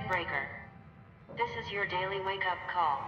Shipbreaker. This is your daily wake-up call.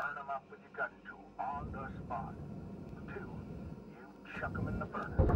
burn them up with your gun tool on the spot. 2, you chuck them in the furnace.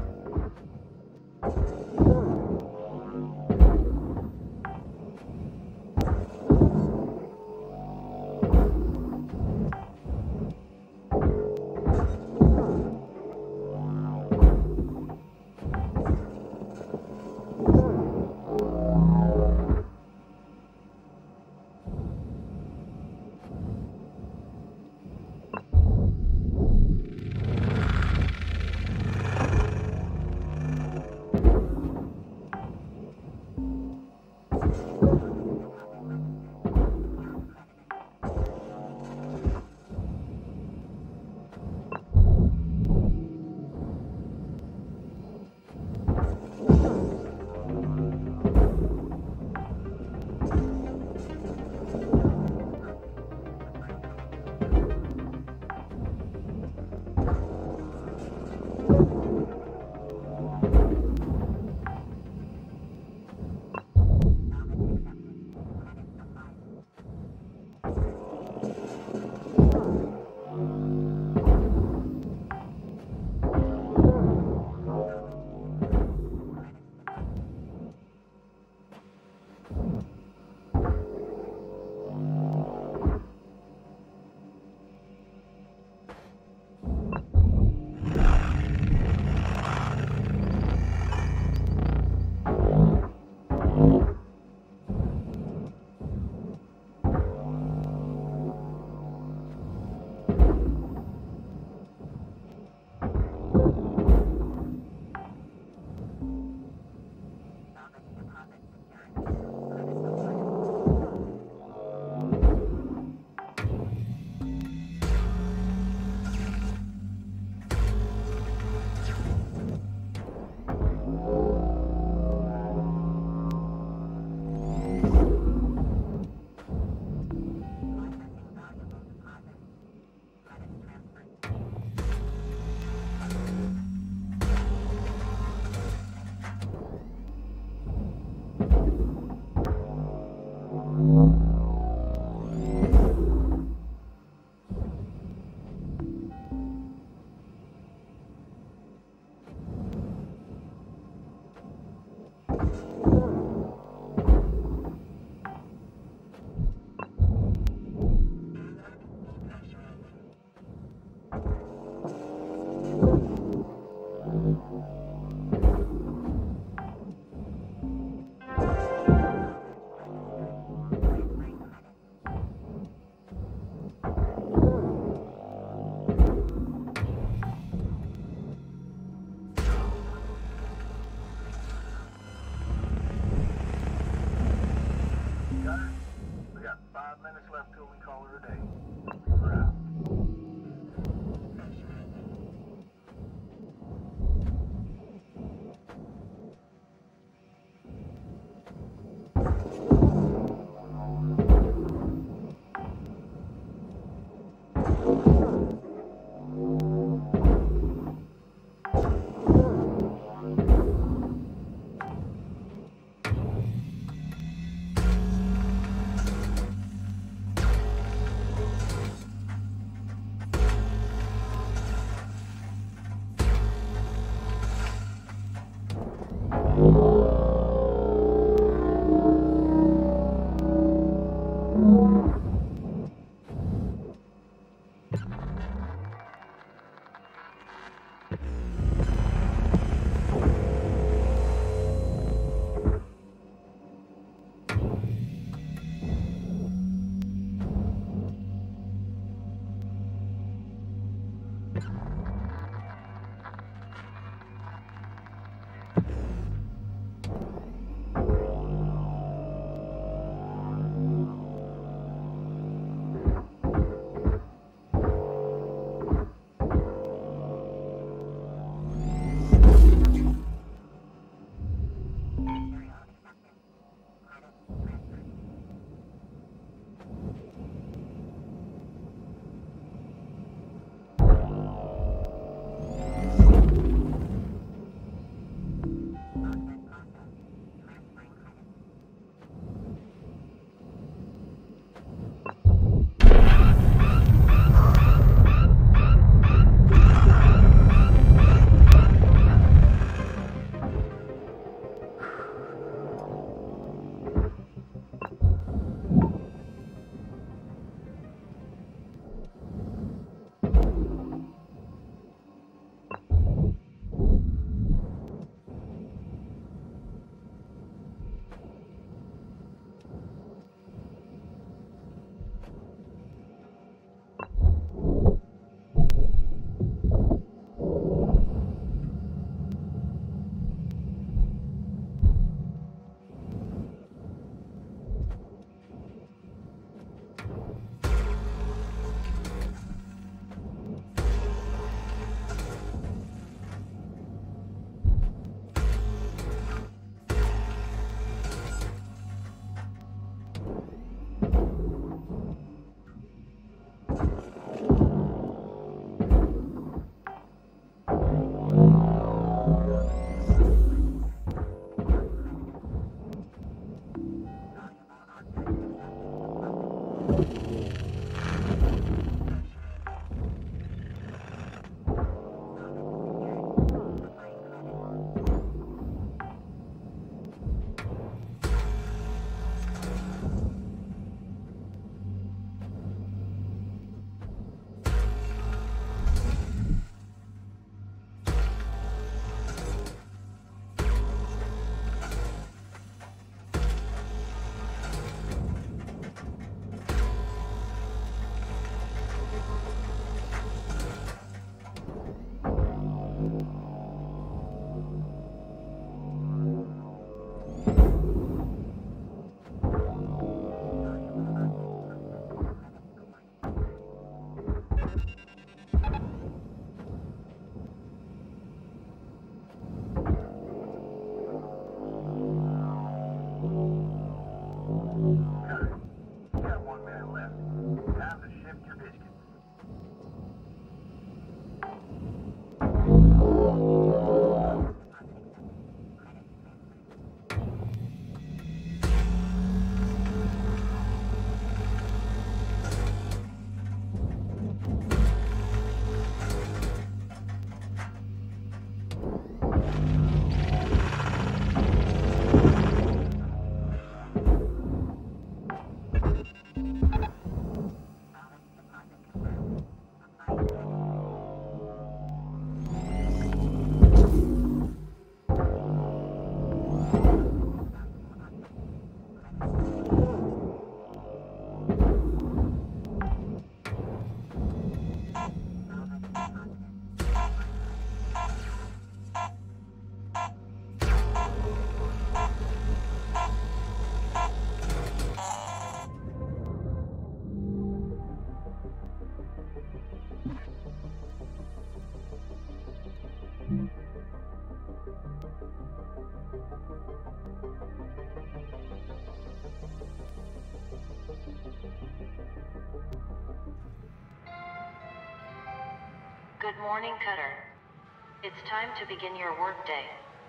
Good morning, Cutter. It's time to begin your workday.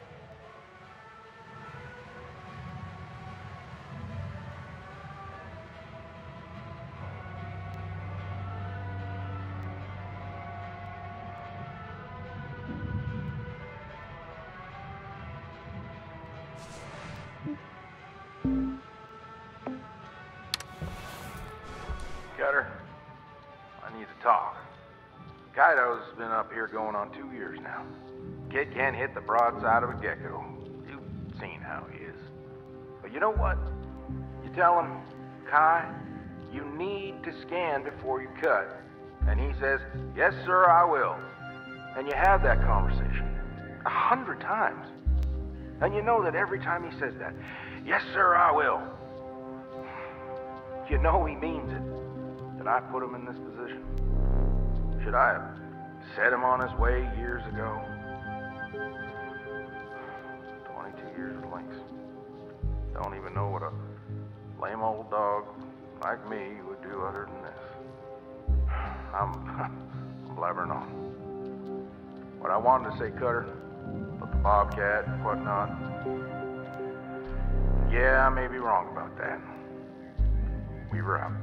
Cutter, I need to talk. Kaido's been up here going on 2 years now. Kid can't hit the broadside of a gecko. You've seen how he is. But you know what? You tell him, Kai, you need to scan before you cut. And he says, yes, sir, I will. And you have that conversation 100 times. And you know that every time he says that, yes, sir, I will, you know he means it. That I put him in this position. Should I have set him on his way years ago? 22 years with Lynx. Don't even know what a lame old dog like me would do other than this. I'm blabbering on. What I wanted to say, Cutter, about the Bobcat and whatnot, yeah, I may be wrong about that. We were out.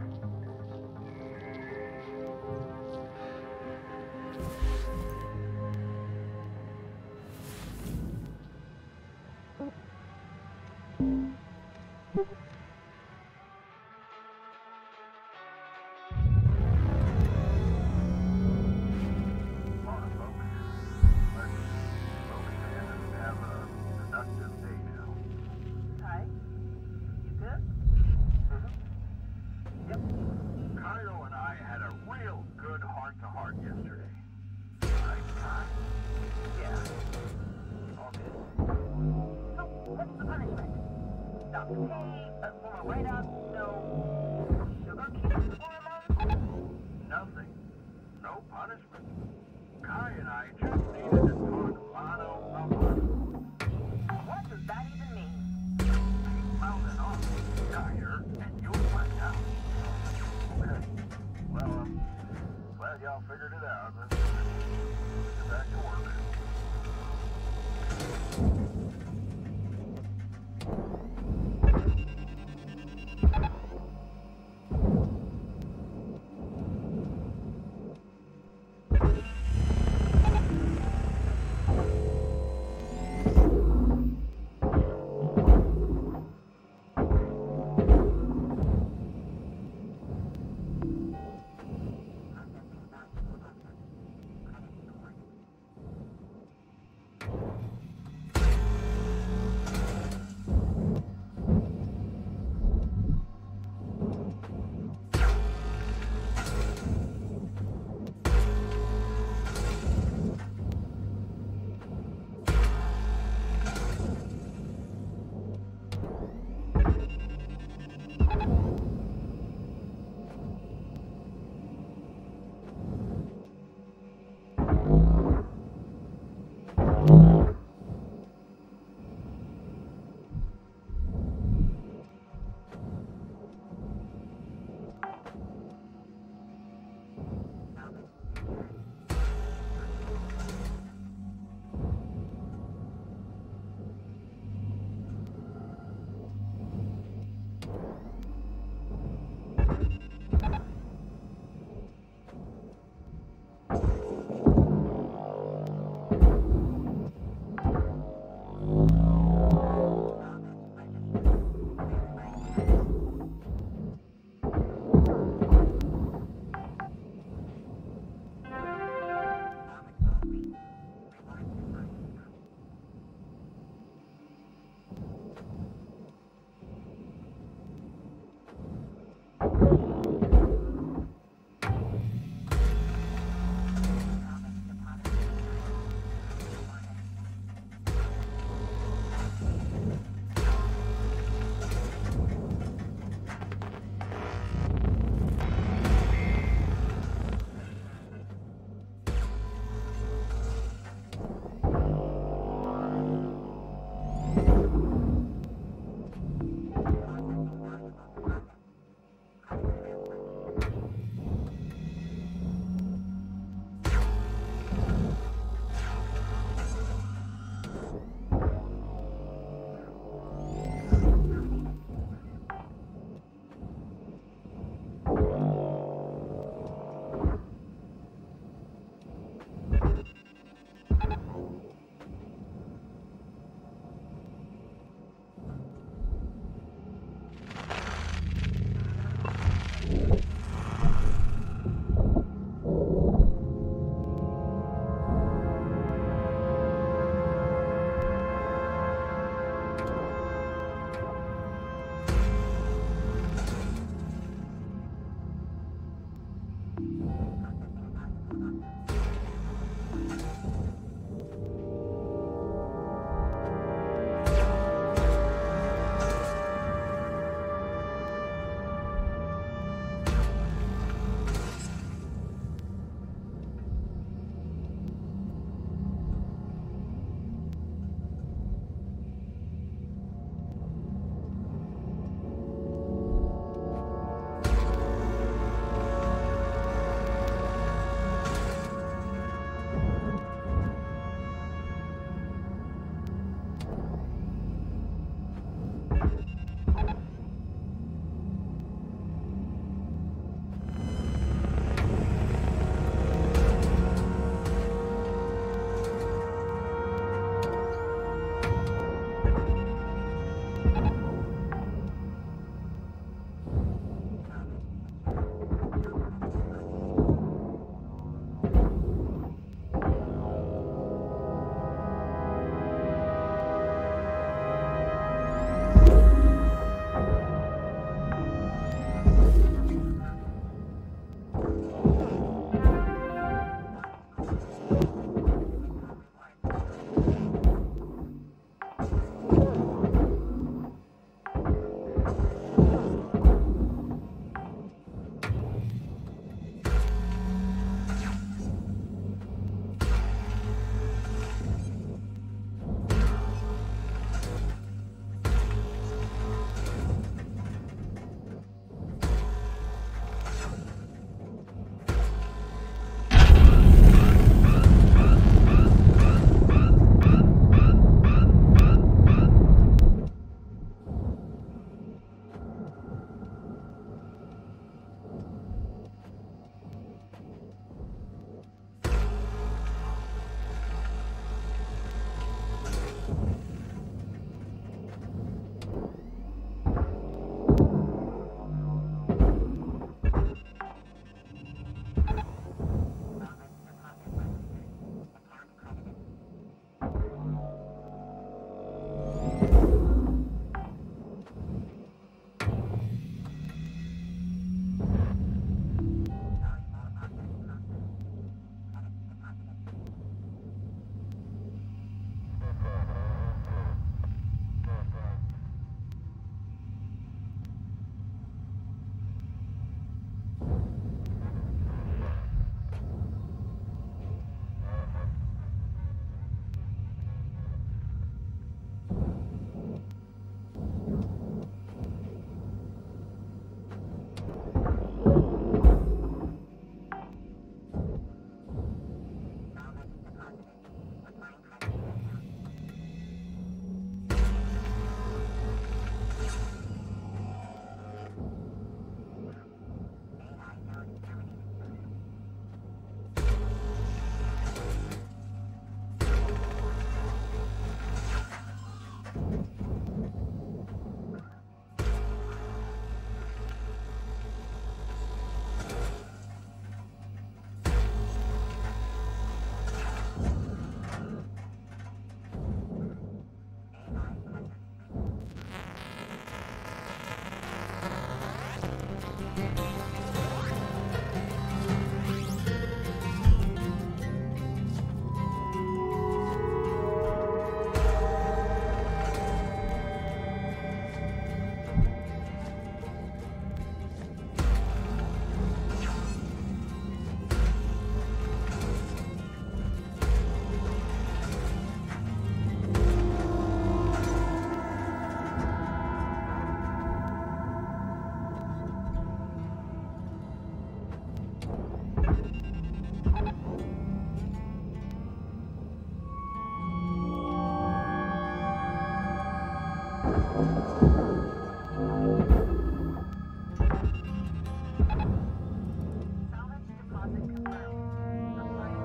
Salvage deposit confirmed. Applying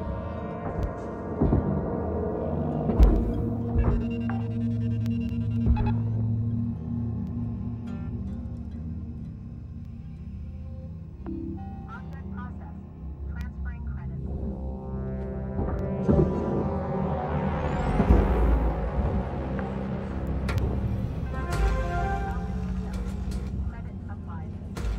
object processed. Transferring credits. Credit applied.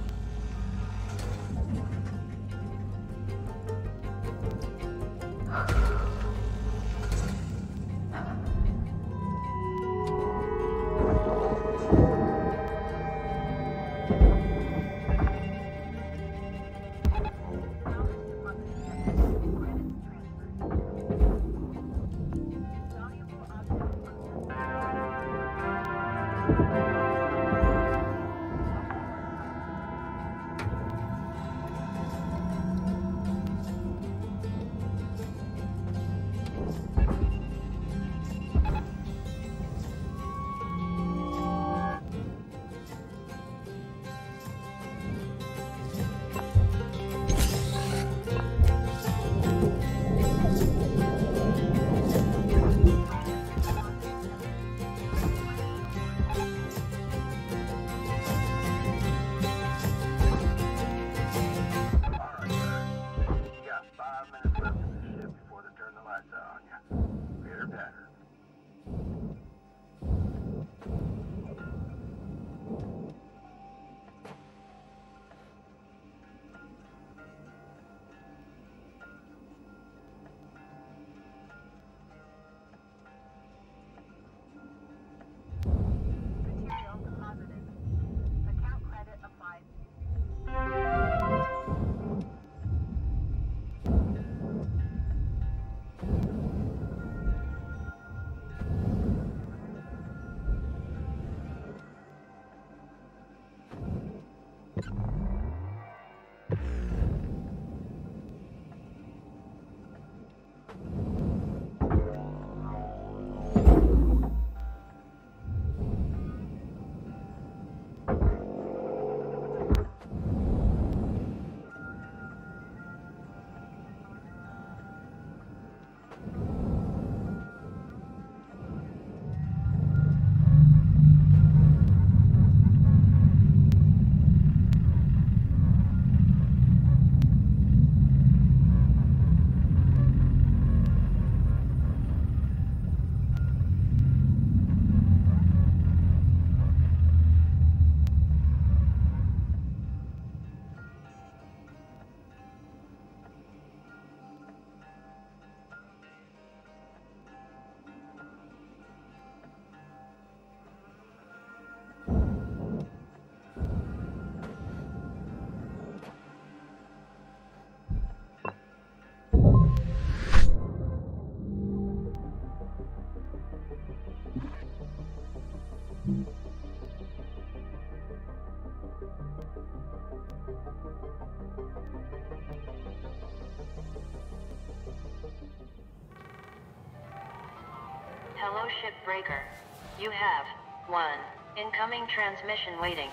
Salvage deposit accepted. Credits transferred. Valuable object unlocked. Alright, sir. You got 5 minutes left in this ship before they turn the lights out on you. Pitter patter. Material deposited. Account credit applied. Hello, Shipbreaker. You have one incoming transmission waiting.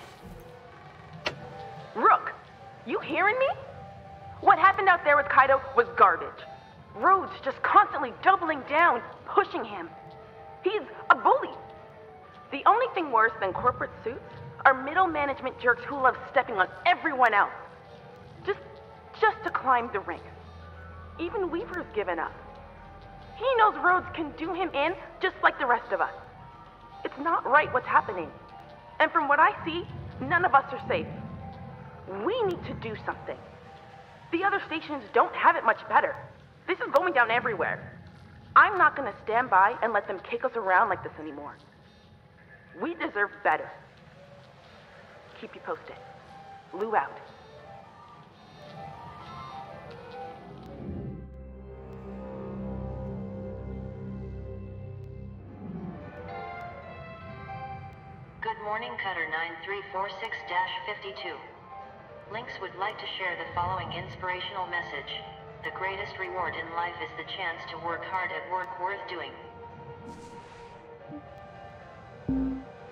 Rook, you hearing me? What happened out there with Kaido was garbage. Rhodes just constantly doubling down, pushing him. He's a bully. The only thing worse than corporate suits are middle management jerks who love stepping on everyone else. Just to climb the ranks. Even Weaver's given up. He knows Rhodes can do him in just like the rest of us. It's not right what's happening. And from what I see, none of us are safe. We need to do something. The other stations don't have it much better. This is going down everywhere. I'm not gonna stand by and let them kick us around like this anymore. We deserve better. Keep you posted. Lou out. Good morning, Cutter 9346-52. Lynx would like to share the following inspirational message. The greatest reward in life is the chance to work hard at work worth doing.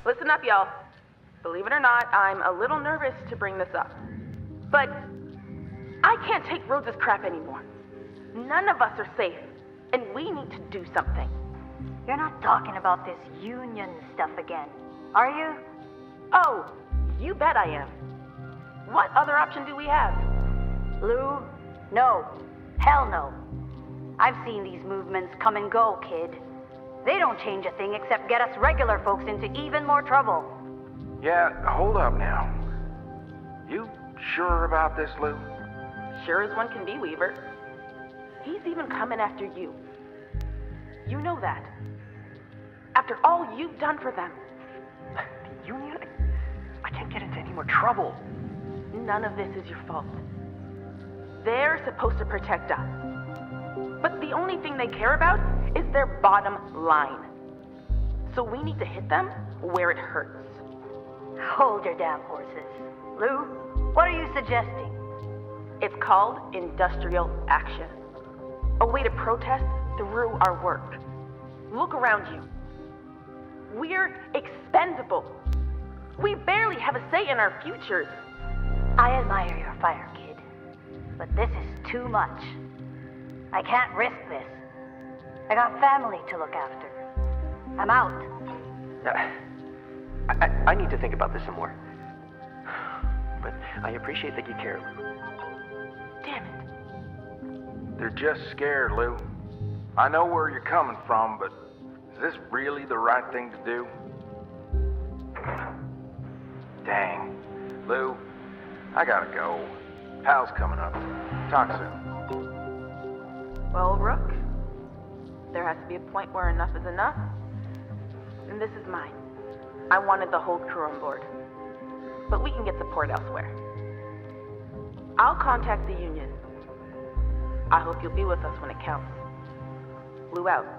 Listen up, y'all. Believe it or not, I'm a little nervous to bring this up. But I can't take Rhodes' crap anymore. None of us are safe, and we need to do something. You're not talking about this union stuff again, are you? Oh, you bet I am. What other option do we have? Lou? No. Hell no. I've seen these movements come and go, kid. They don't change a thing except get us regular folks into even more trouble. Yeah, hold up now. You sure about this, Lou? Sure as one can be, Weaver. He's even coming after you. You know that. After all you've done for them. The Union? I can't get into any more trouble. None of this is your fault. They're supposed to protect us. But the only thing they care about is their bottom line. So we need to hit them where it hurts. Hold your damn horses. Lou, what are you suggesting? It's called industrial action. A way to protest through our work. Look around you. We're expendable. We barely have a say in our futures. I admire your fire, kid. But this is too much. I can't risk this. I got family to look after. I'm out. I need to think about this some more. But I appreciate that you care. Damn it. They're just scared, Lou. I know where you're coming from, but is this really the right thing to do? Dang. Lou, I gotta go. Pal's coming up. Talk soon. Well, Rook, there has to be a point where enough is enough. And this is mine. I wanted the whole crew on board. But we can get support elsewhere. I'll contact the union. I hope you'll be with us when it counts. Lou out.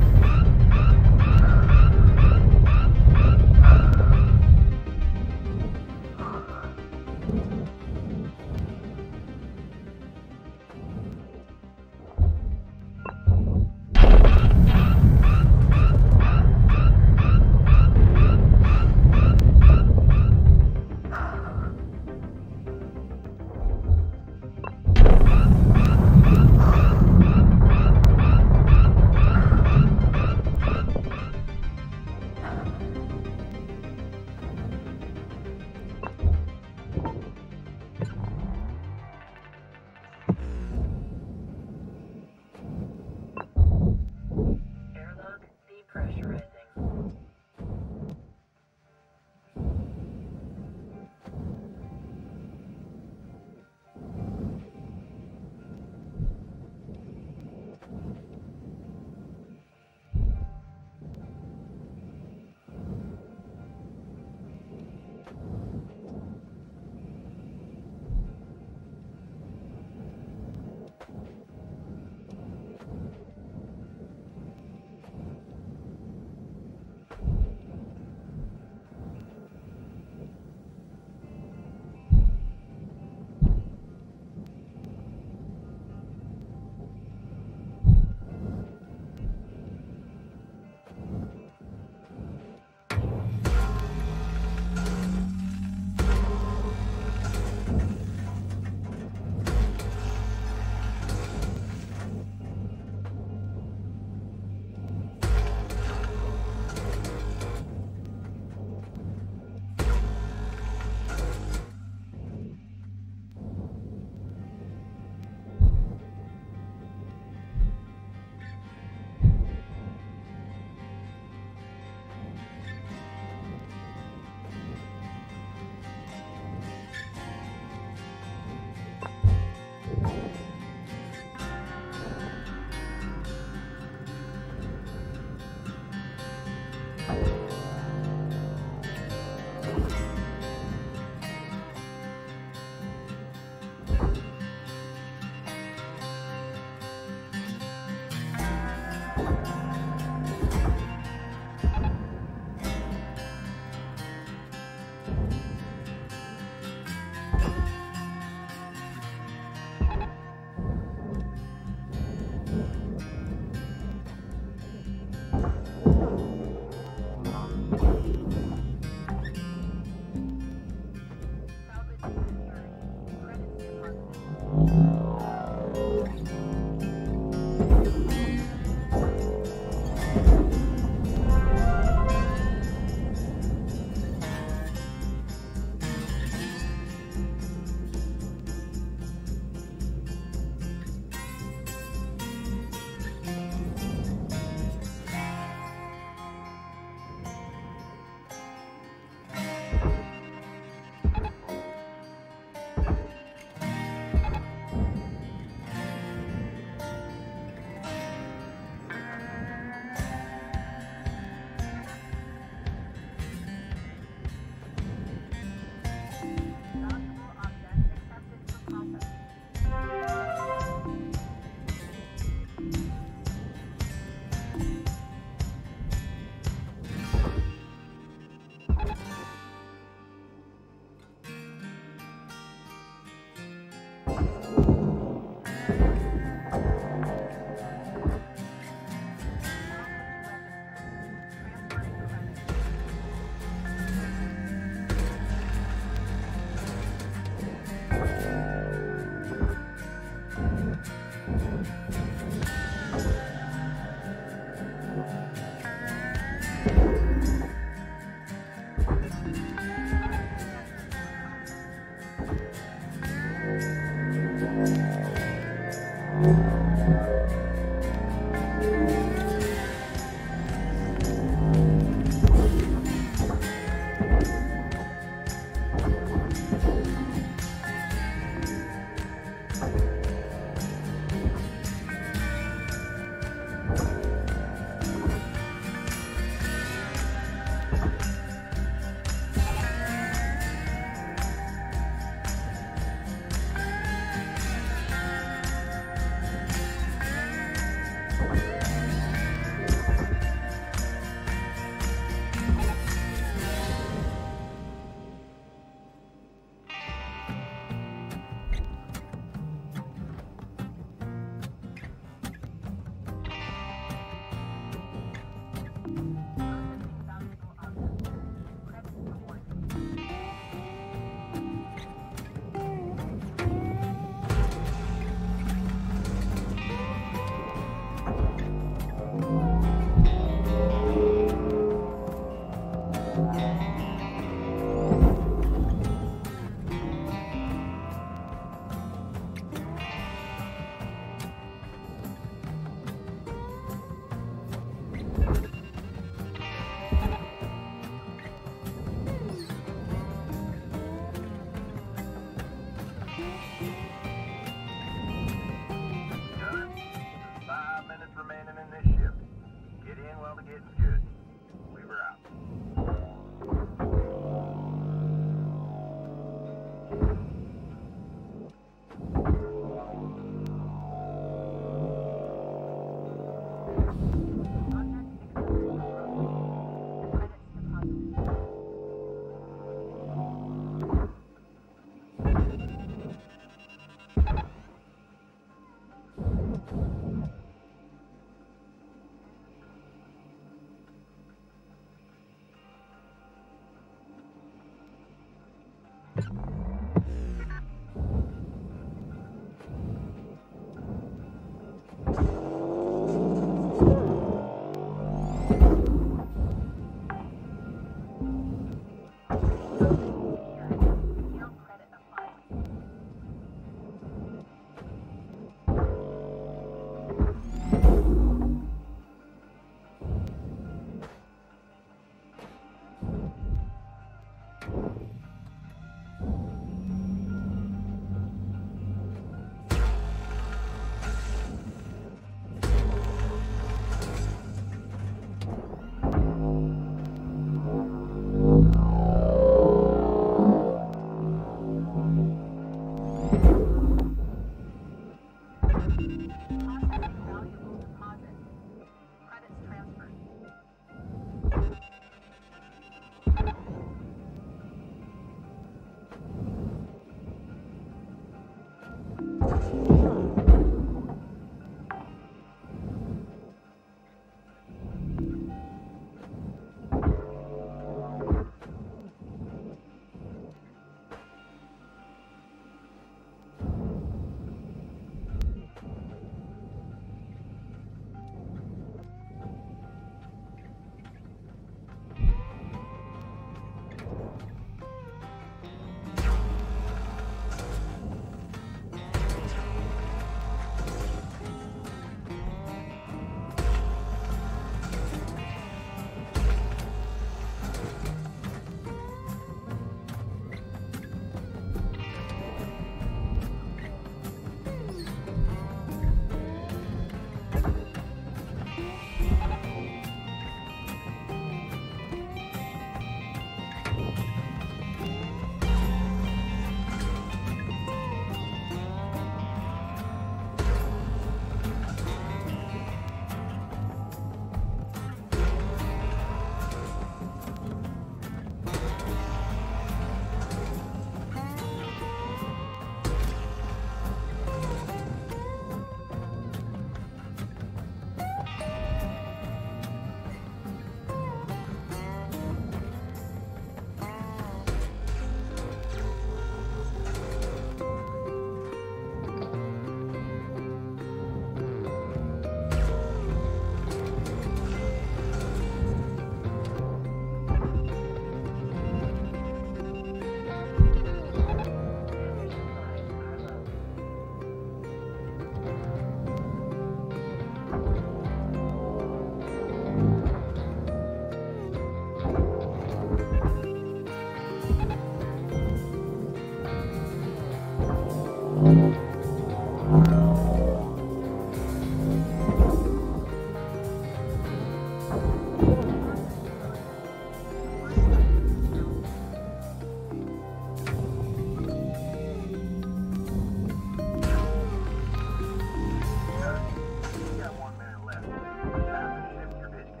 You got 1 minute left. Time to ship your biscuits.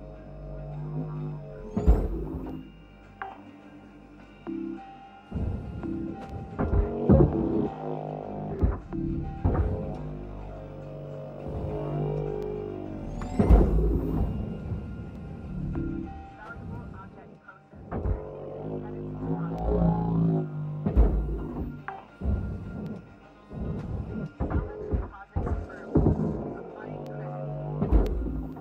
Valuable object processed. Credits deposited. Salvage deposit confirmed. Applying credit.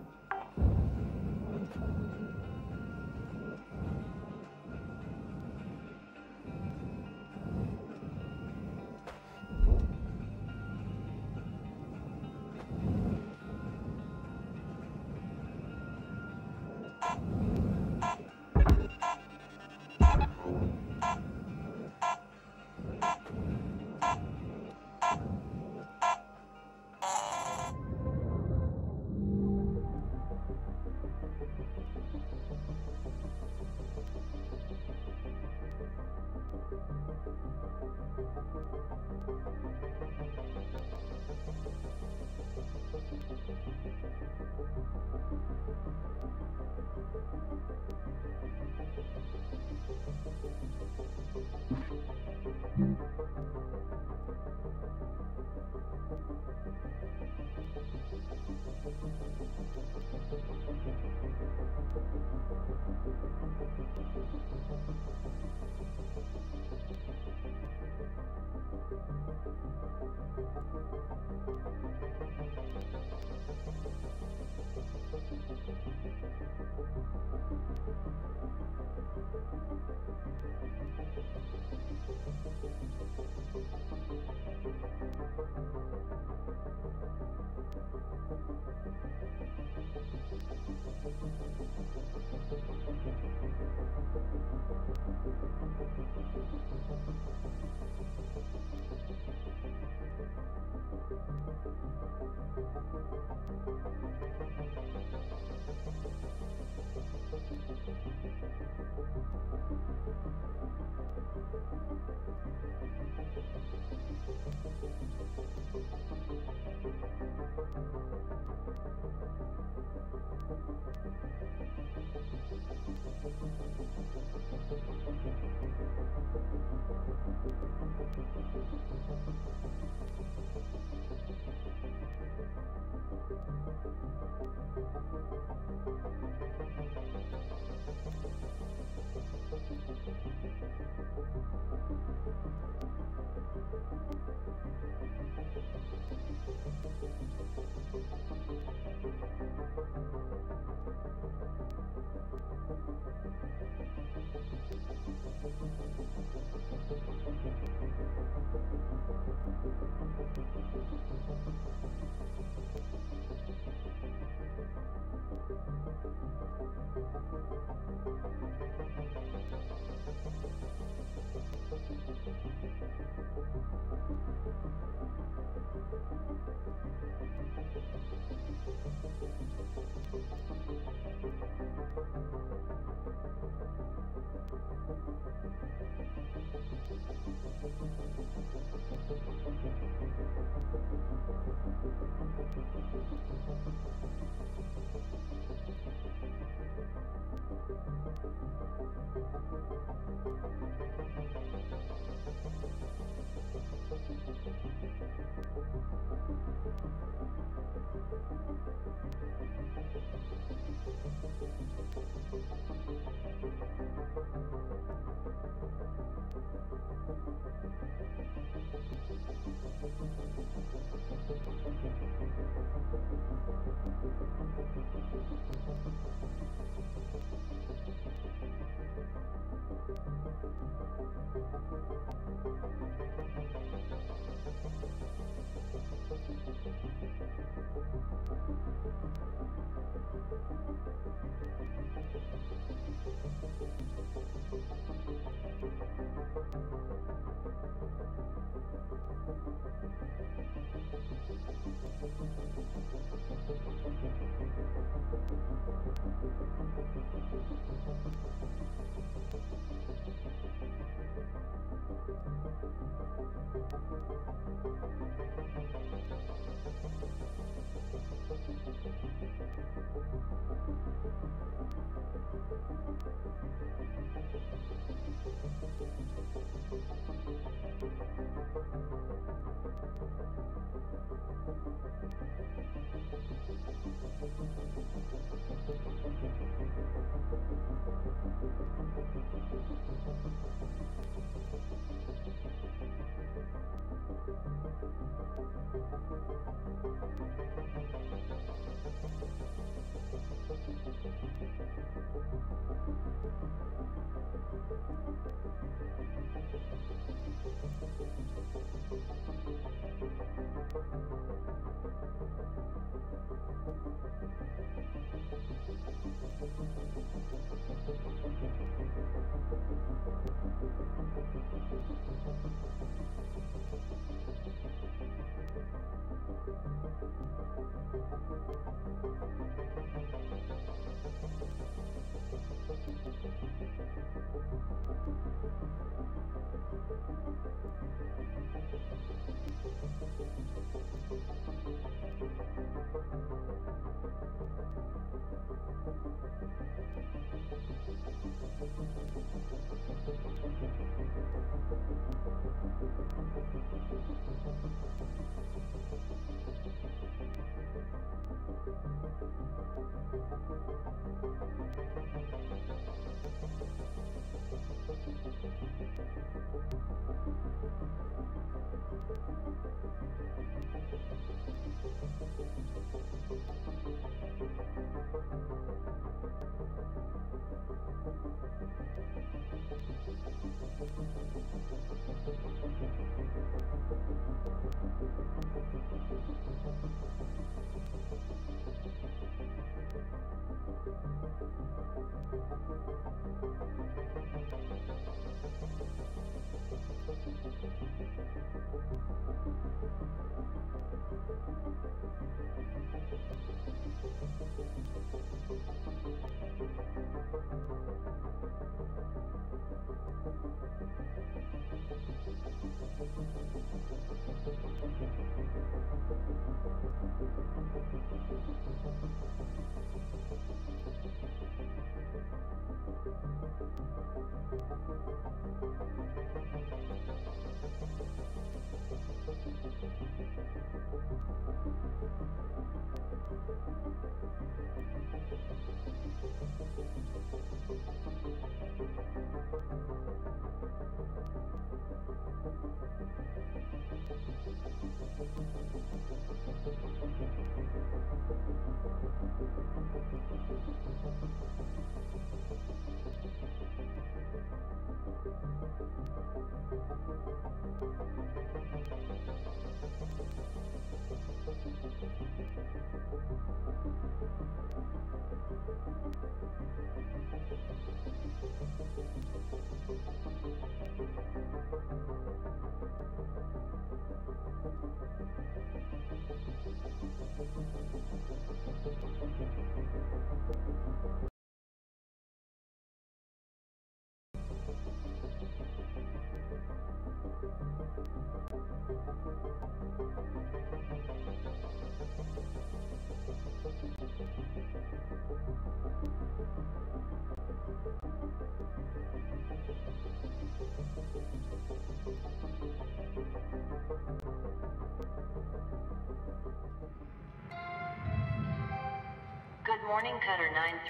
Good morning, Cutter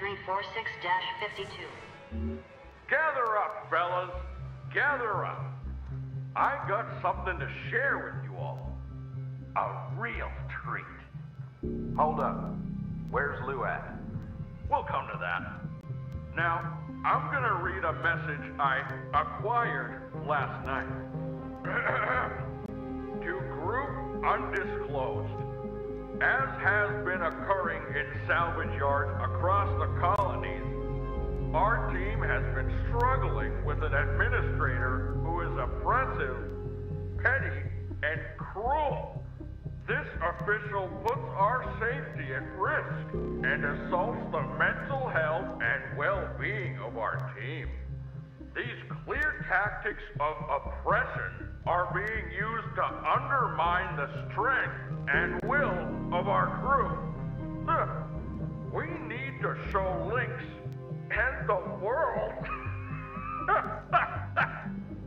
9346-52. Gather up, fellas. Gather up. I got something to share with you all. A real treat. Hold up. Where's Lou at? We'll come to that. Now, I'm gonna read a message I acquired last night. To Group Undisclosed. As has been occurring in salvage yards across the colonies, our team has been struggling with an administrator who is oppressive, petty, and cruel. This official puts our safety at risk and assaults the mental health and well-being of our team. These clear tactics of oppression are being used to undermine the strength and will of our crew. We need to show LYNX and the world that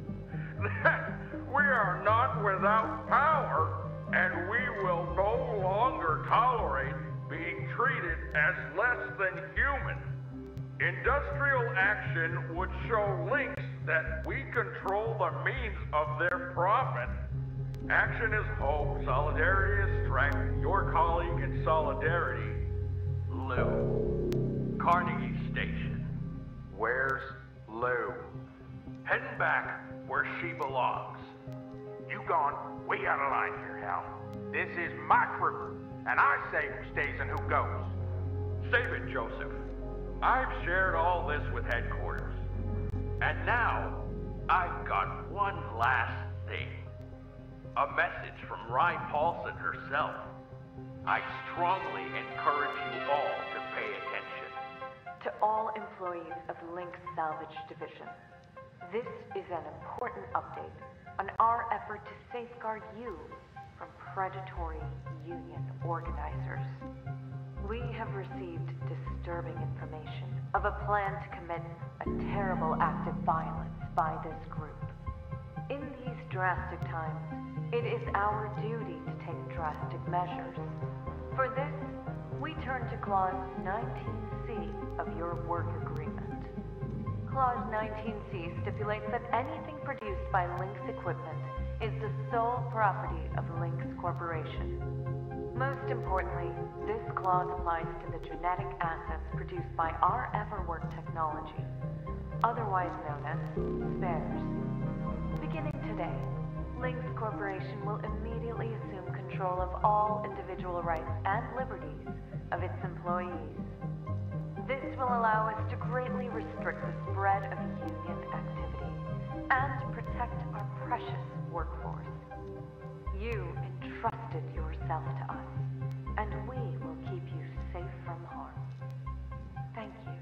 we are not without power, and we will no longer tolerate being treated as less than human. Industrial action would show LYNX that we control the means of their profit. Action is hope, solidarity is strength. Your colleague in solidarity, Lou. Carnegie Station. Where's Lou? Heading back where she belongs. You gone way out of line here, Hal. This is my crew, and I say who stays and who goes. Save it, Joseph. I've shared all this with headquarters. And now, I've got one last thing. A message from Rye Paulson herself. I strongly encourage you all to pay attention. To all employees of LYNX Salvage Division, this is an important update on our effort to safeguard you from predatory union organizers. We have received disturbing information of a plan to commit a terrible act of violence by this group. In these drastic times, it is our duty to take drastic measures. For this, we turn to Clause 19C of your work agreement. Clause 19C stipulates that anything produced by LYNX equipment is the sole property of LYNX Corporation. Most importantly, this clause applies to the genetic assets produced by our Everwork technology, otherwise known as spares. Beginning today, LYNX Corporation will immediately assume control of all individual rights and liberties of its employees. This will allow us to greatly restrict the spread of union activity and protect our precious workforce. You entrusted yourself to us, and we will keep you safe from harm. Thank you.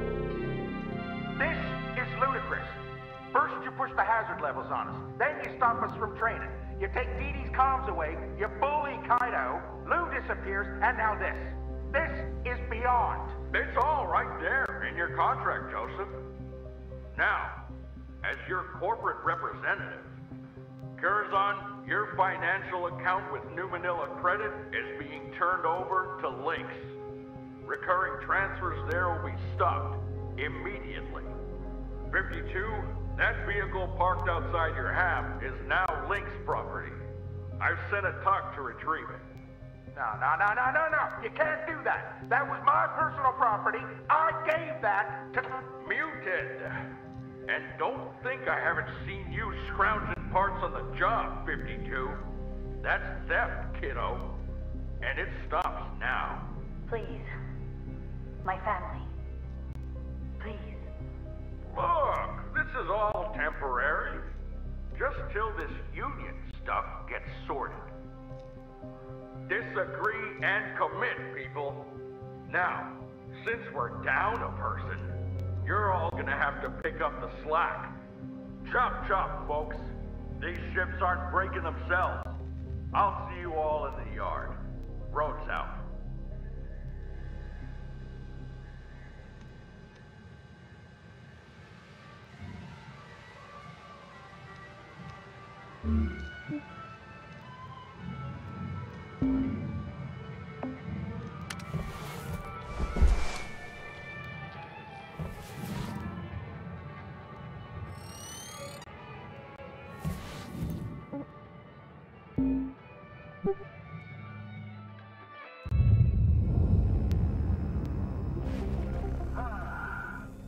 This is ludicrous. First you push the hazard levels on us, then you stop us from training. You take Dee Dee's comms away, you bully Kaido, Lou disappears, and now this. This is beyond. It's all right there in your contract, Joseph. Now, as your corporate representative, Curzon, your financial account with New Manila Credit is being turned over to LYNX. Recurring transfers there will be stopped immediately. 52, that vehicle parked outside your hab is now LYNX property. I've sent a tuck to retrieve it. No. You can't do that. That was my personal property. I gave that to... Muted. And don't think I haven't seen you scrounging parts on the job, 52. That's theft, kiddo. And it stops now. Please. My family. Please. Look, this is all temporary. Just till this union stuff gets sorted. Disagree and commit, people. Now, since we're down a person, you're all gonna have to pick up the slack. Chop chop, folks. These ships aren't breaking themselves. I'll see you all in the yard. Road's out.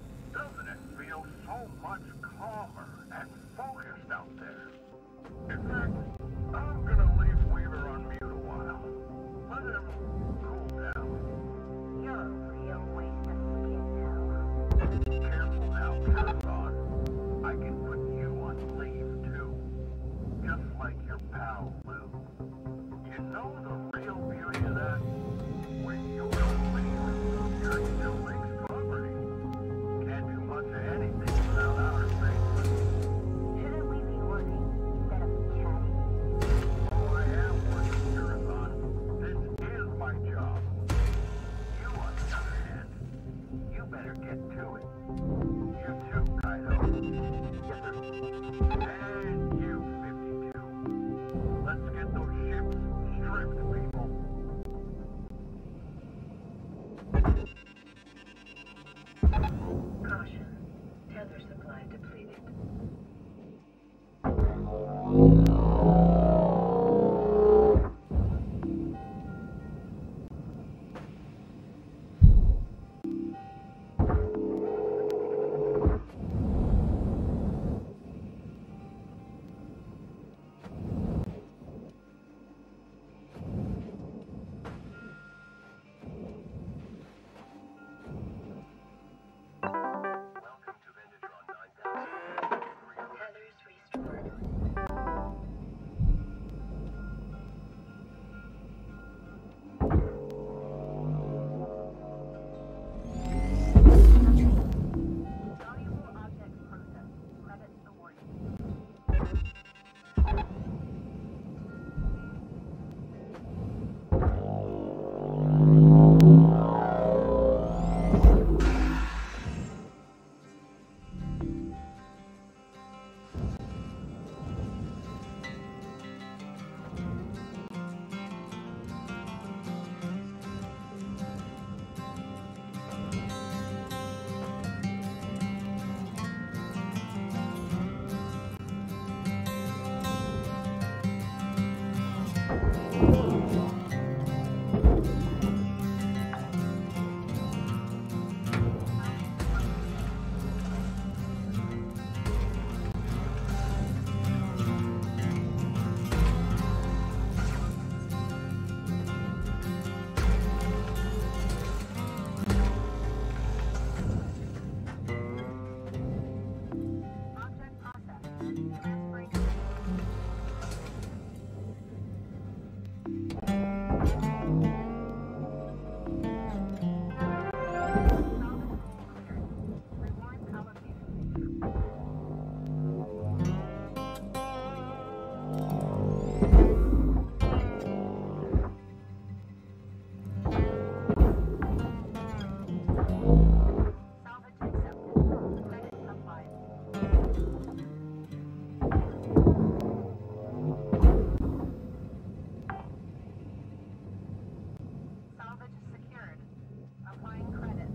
Doesn't it feel so much calmer and focused out there? It's get to it. You too, Kaido. Yes, sir. And you, 52. Let's get those ships stripped, people. Caution. Tether supply depleted. Welcome to Vendatron 9000. Tethers restored. Valuable objects processed. Credits awarded. Object processed. Transferring. Salvage cleared. Rewards allocated. Salvage accepted. Credits applied. Salvage secured. Applying credit.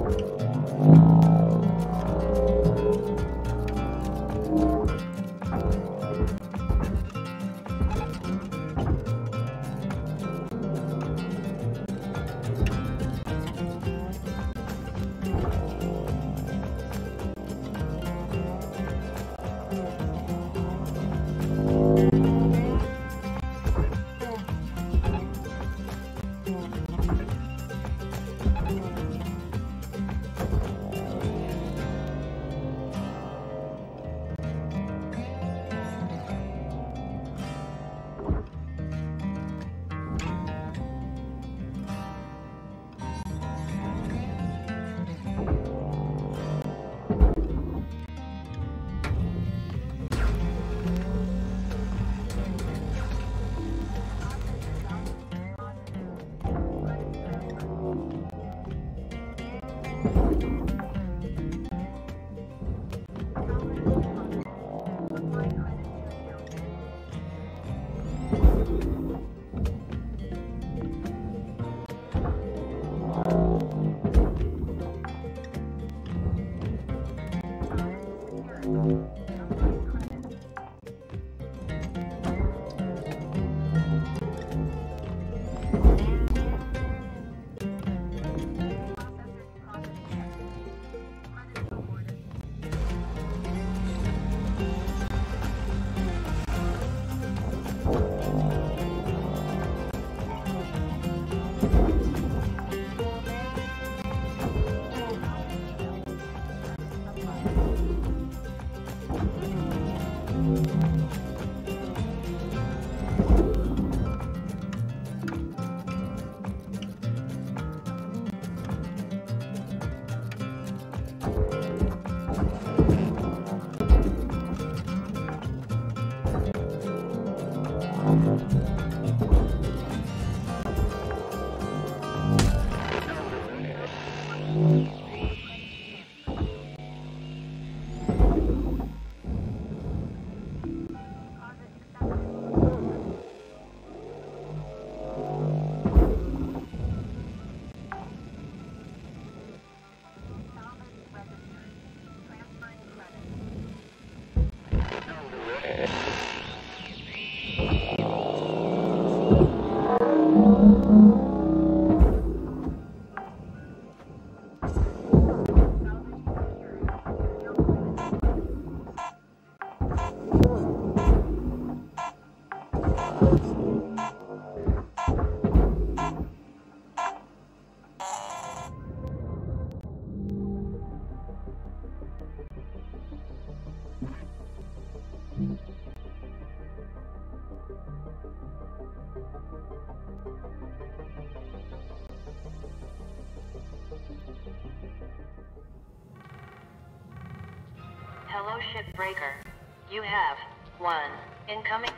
Hello, Shipbreaker. You have one incoming.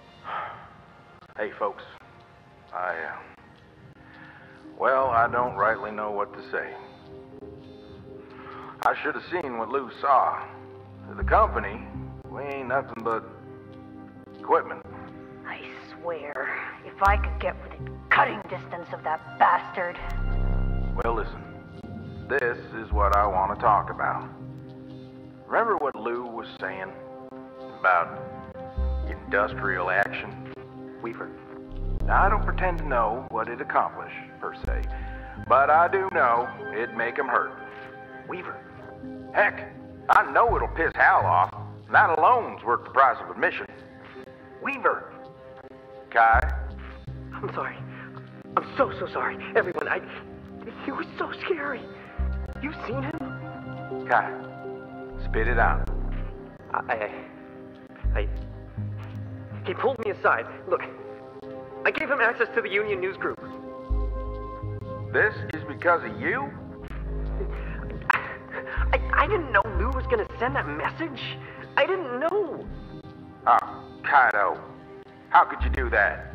Hey, folks. Well, I don't rightly know what to say. I should have seen what Lou saw. The company, we ain't nothing but equipment. I swear, if I could get within cutting distance of that bastard. Well, listen. This is what I want to talk about. Remember what Lou was saying about industrial action? Weaver. Now, I don't pretend to know what it accomplished, per se, but I do know it'd make him hurt. Weaver. Heck, I know it'll piss Hal off. That alone's worth the price of admission. Weaver! Kai? I'm sorry. I'm so sorry. Everyone, he was so scary. You seen him? Kai, spit it out. He pulled me aside. Look, I gave him access to the Union News Group. This is because of you? I didn't know Lou was gonna send that message. I didn't know. Oh, Kaido. How could you do that?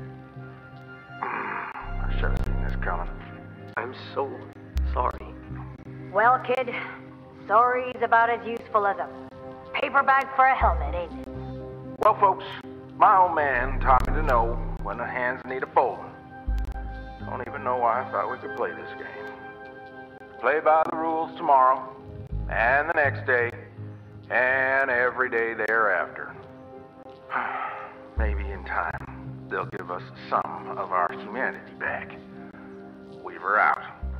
I should have seen this coming. I'm so sorry. Well, kid, sorry's about as useful as a paper bag for a helmet, ain't it? Well, folks, my old man taught me to know when the hands need a folding. Don't even know why I thought we could play this game. play by the rules tomorrow, and the next day, and every day thereafter. Maybe in time, they'll give us some of our humanity back. Weaver out.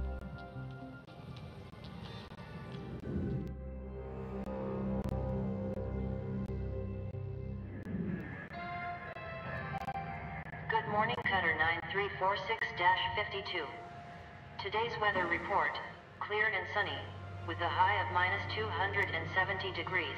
Good morning, Cutter 9346-52. Today's weather report, clear and sunny, with a high of minus 270 degrees.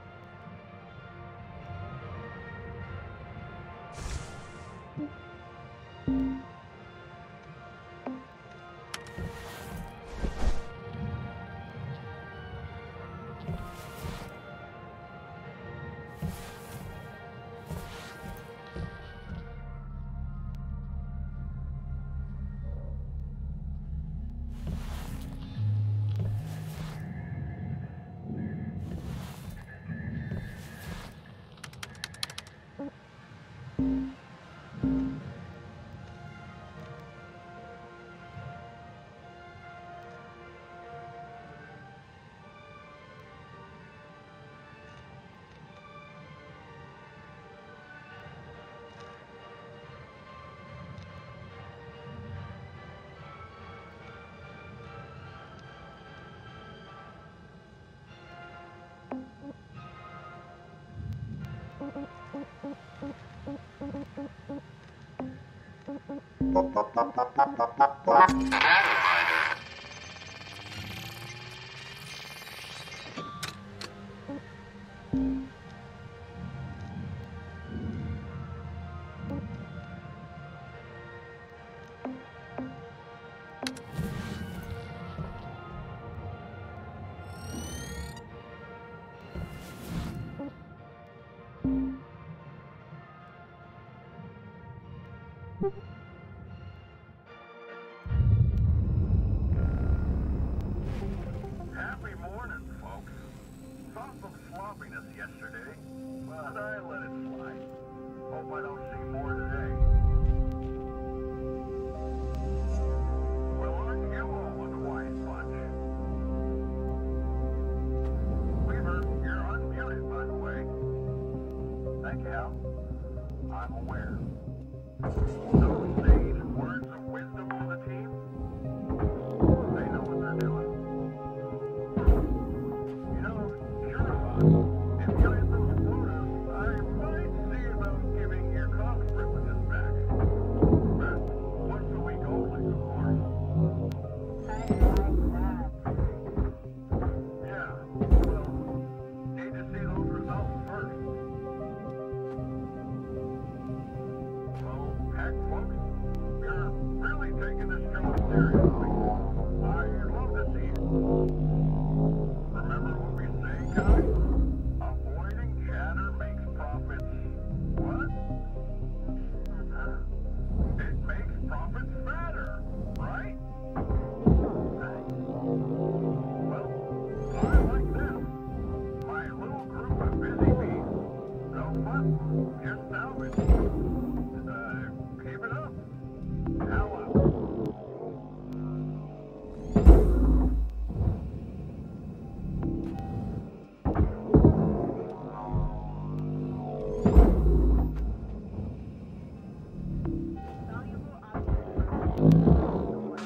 Happy morning, folks. Saw some sloppiness yesterday, but I let it slide. Hope I don't see more today. Well, aren't you all a quiet bunch? Weaver, you're unmuted, by the way. Thank you, Hal. I'm aware. No sage words of wisdom for the team? They know what they're doing. You know, sure about if you hit those quotas, I might see about giving your cough privileges back. But once a week only, of course. I like that. Yeah, well, need to see those results first. Well, heck, folks, you're really taking this job seriously. I'd love to see it. Remember what we say, guys? Avoiding chatter makes profits. What? It makes profits fatter, right? Well, I like them. My little group of busy bees. No fun, just salvage. Keep it up. Hal out. Valuable object.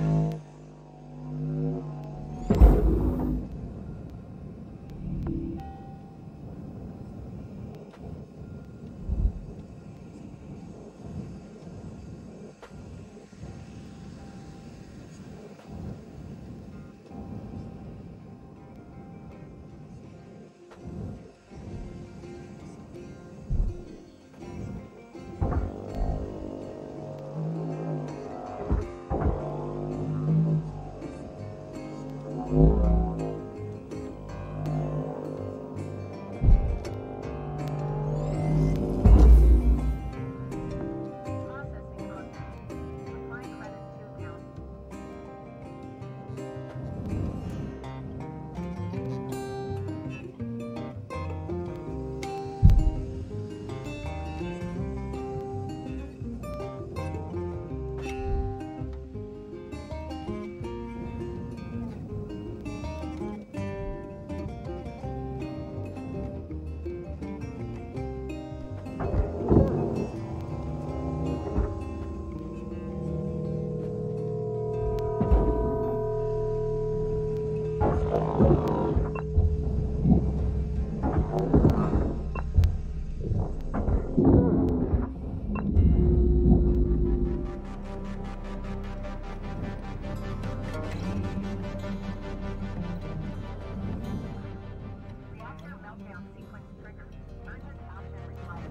Processing content. Applying credits to account. Reactor meltdown sequence triggered. Urgent action required.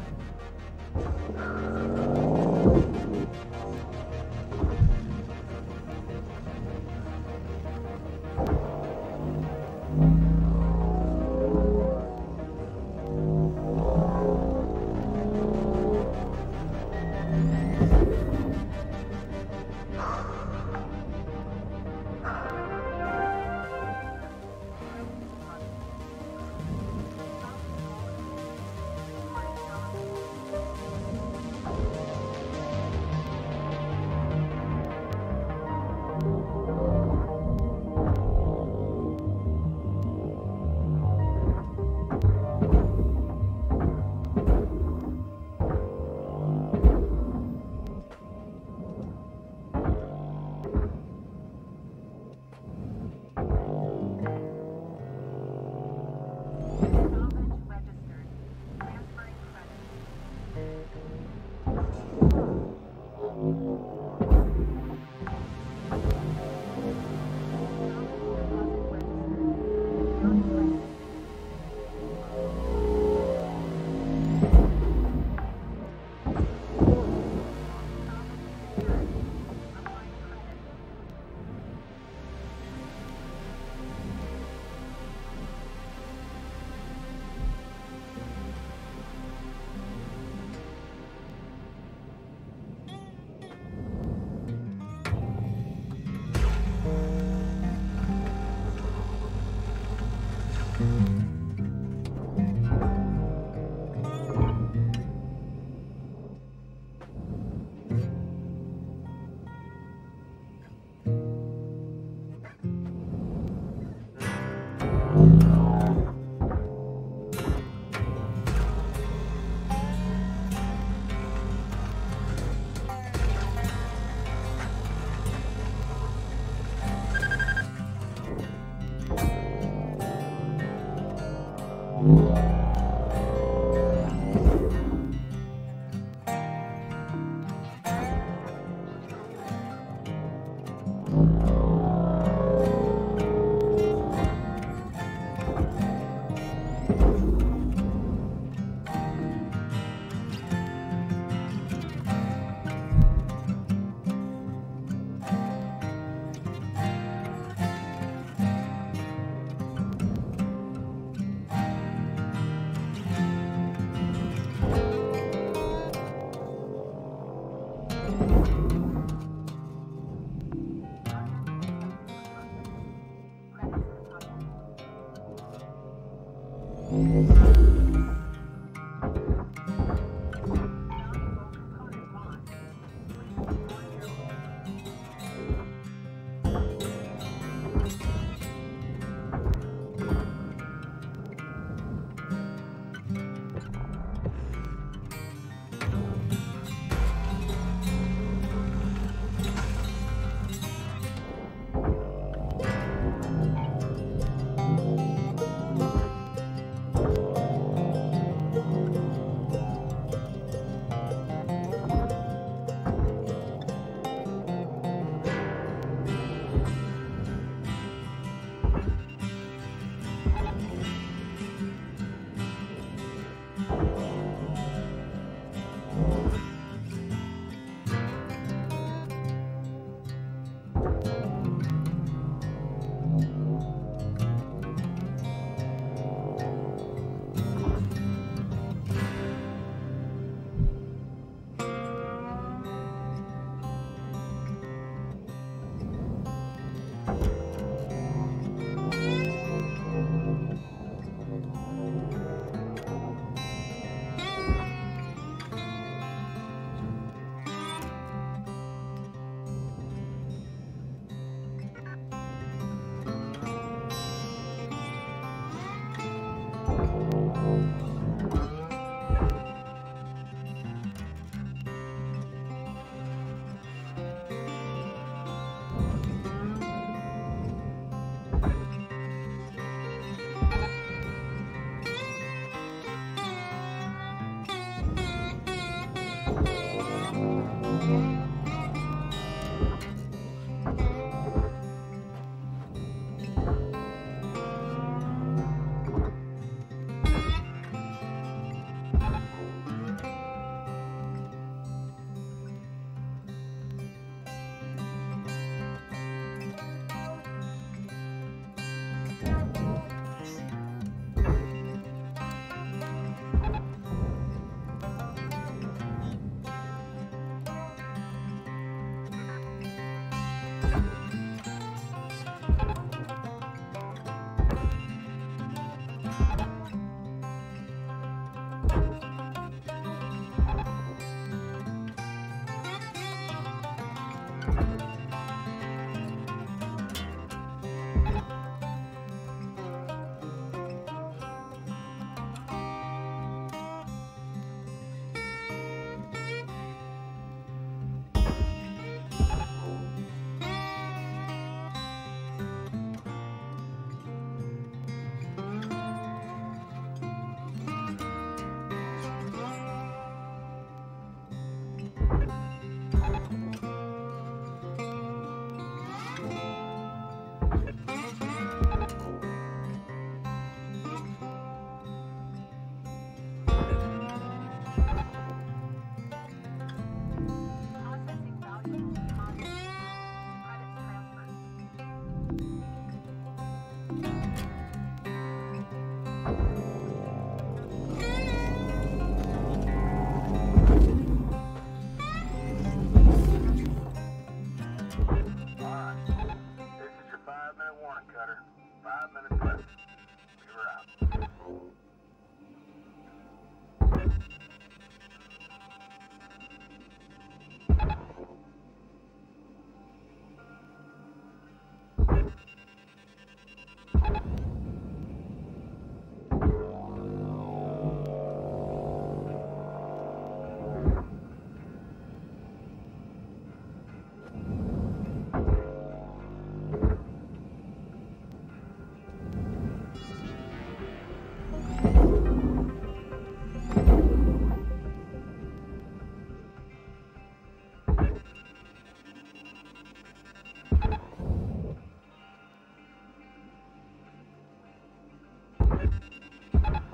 Salvage registered. Transferring credit. Salvage deposit registered. Securing credit. Salvage secured. Applying credit.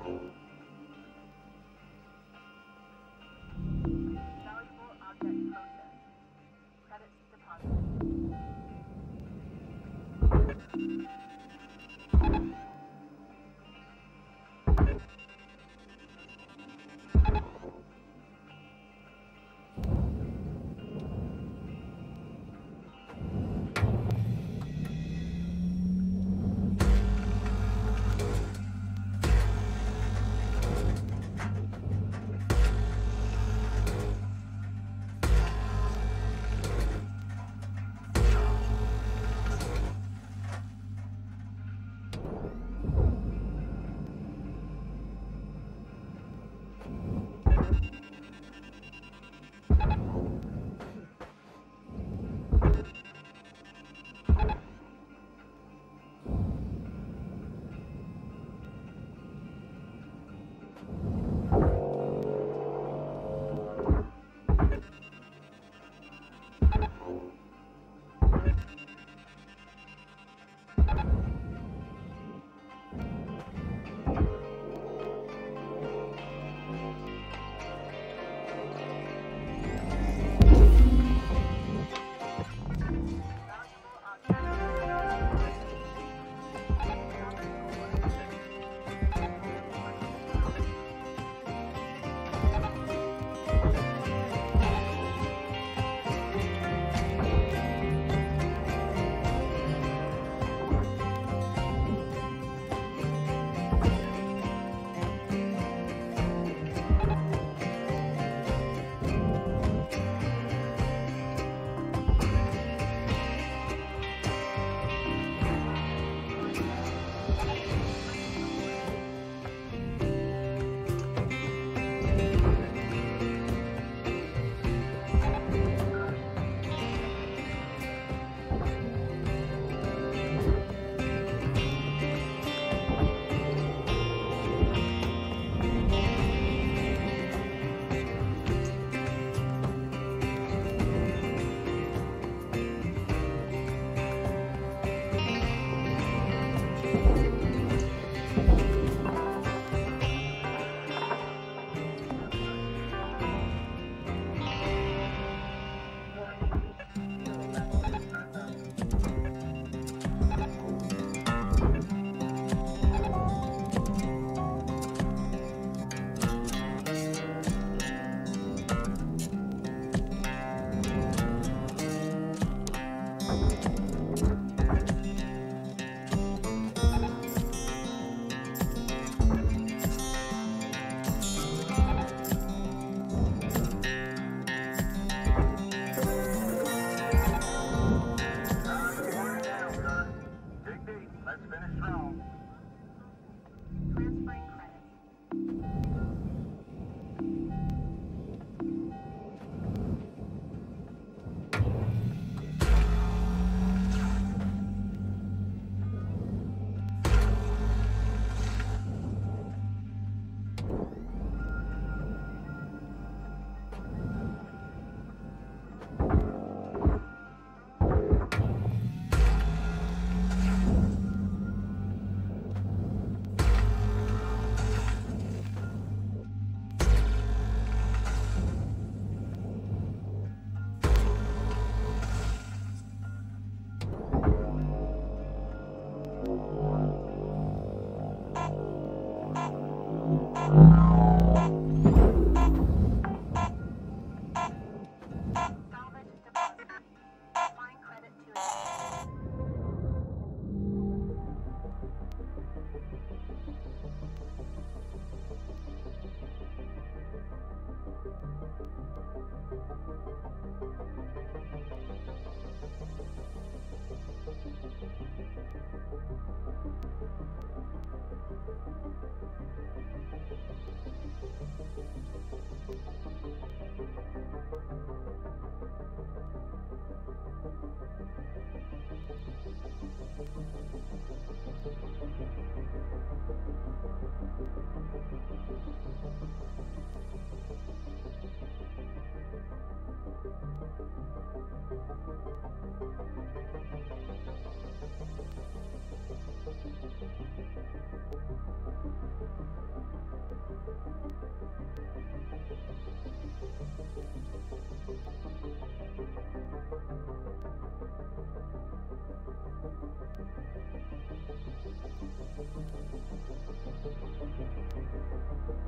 Valuable object processed. Credits deposited.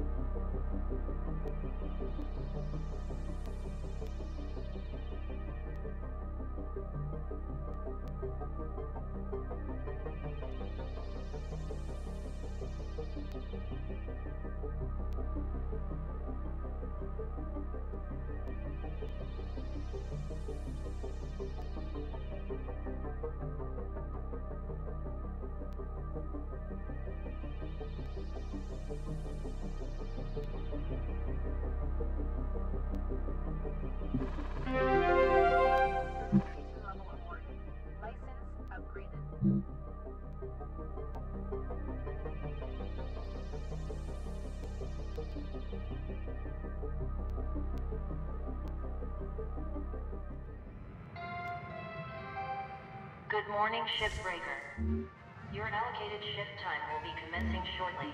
Level awarded. License upgraded. Good morning, Shipbreaker. Your allocated shift time will be commencing shortly.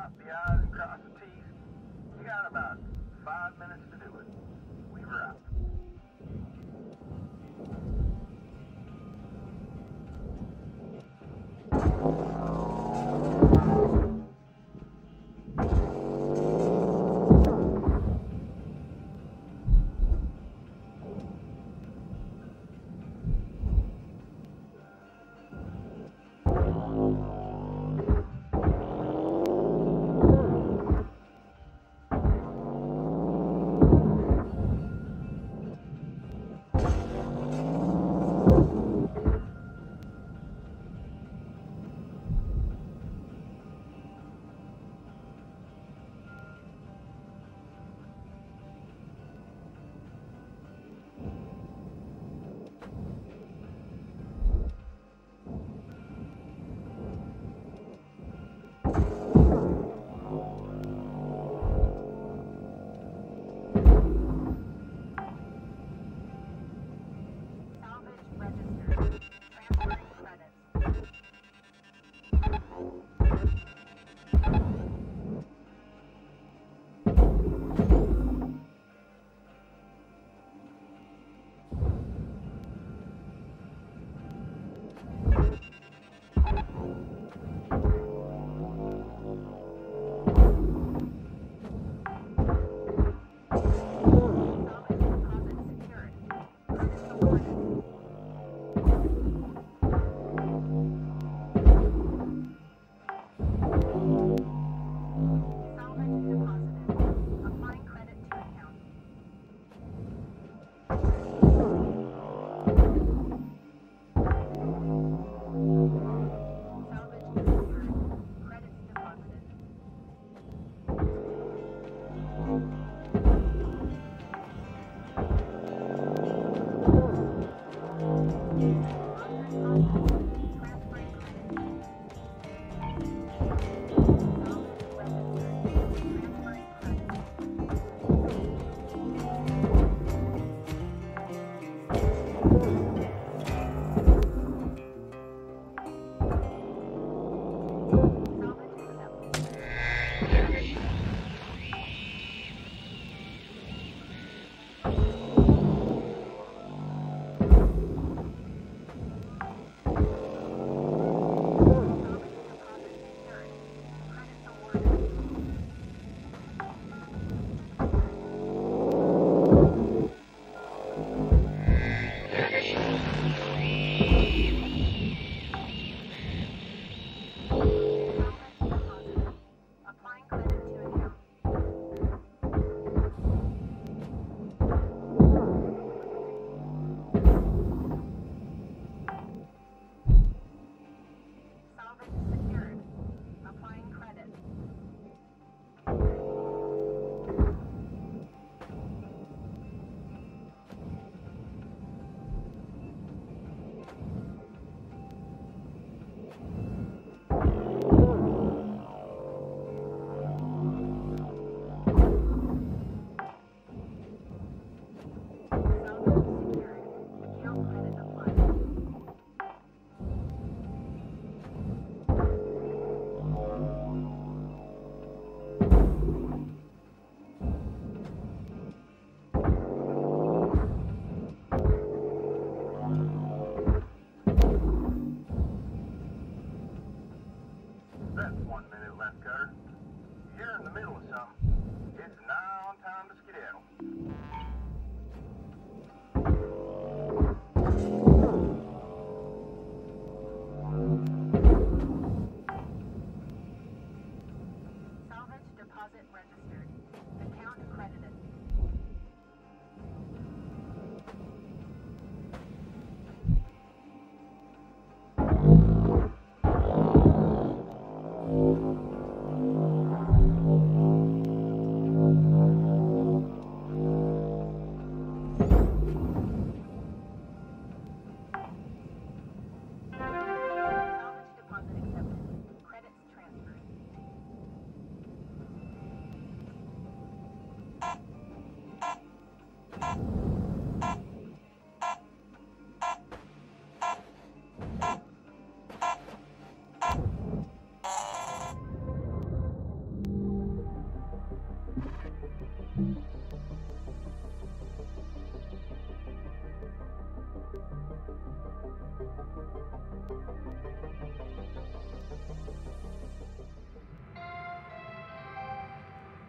Dot the I's and cross the T's. You got about 5 minutes to do it. Weaver out.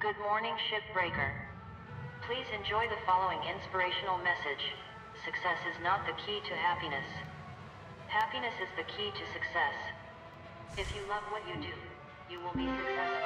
Good morning, Shipbreaker. Please enjoy the following inspirational message. Success is not the key to happiness. Happiness is the key to success. If you love what you do, you will be successful.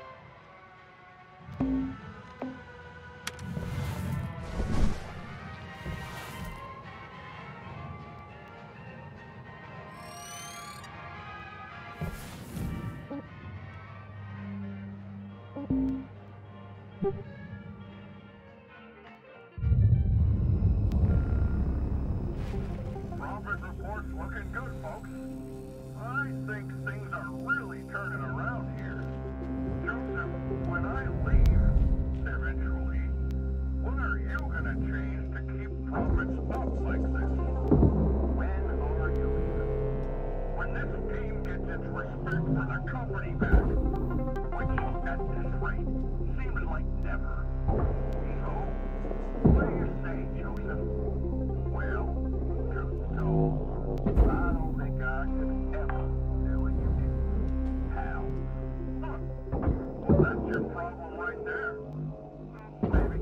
Profit report's looking good, folks. I think things are really turning around here. Joseph, when I leave, eventually, what are you gonna change to keep profits up like this? When are you leaving? When this team gets its respect for the company back, which at this rate seems like never. So, what do you say, Joseph? Well, I don't think I could ever do what you did. How? Huh. Well, that's your problem right there. Maybe.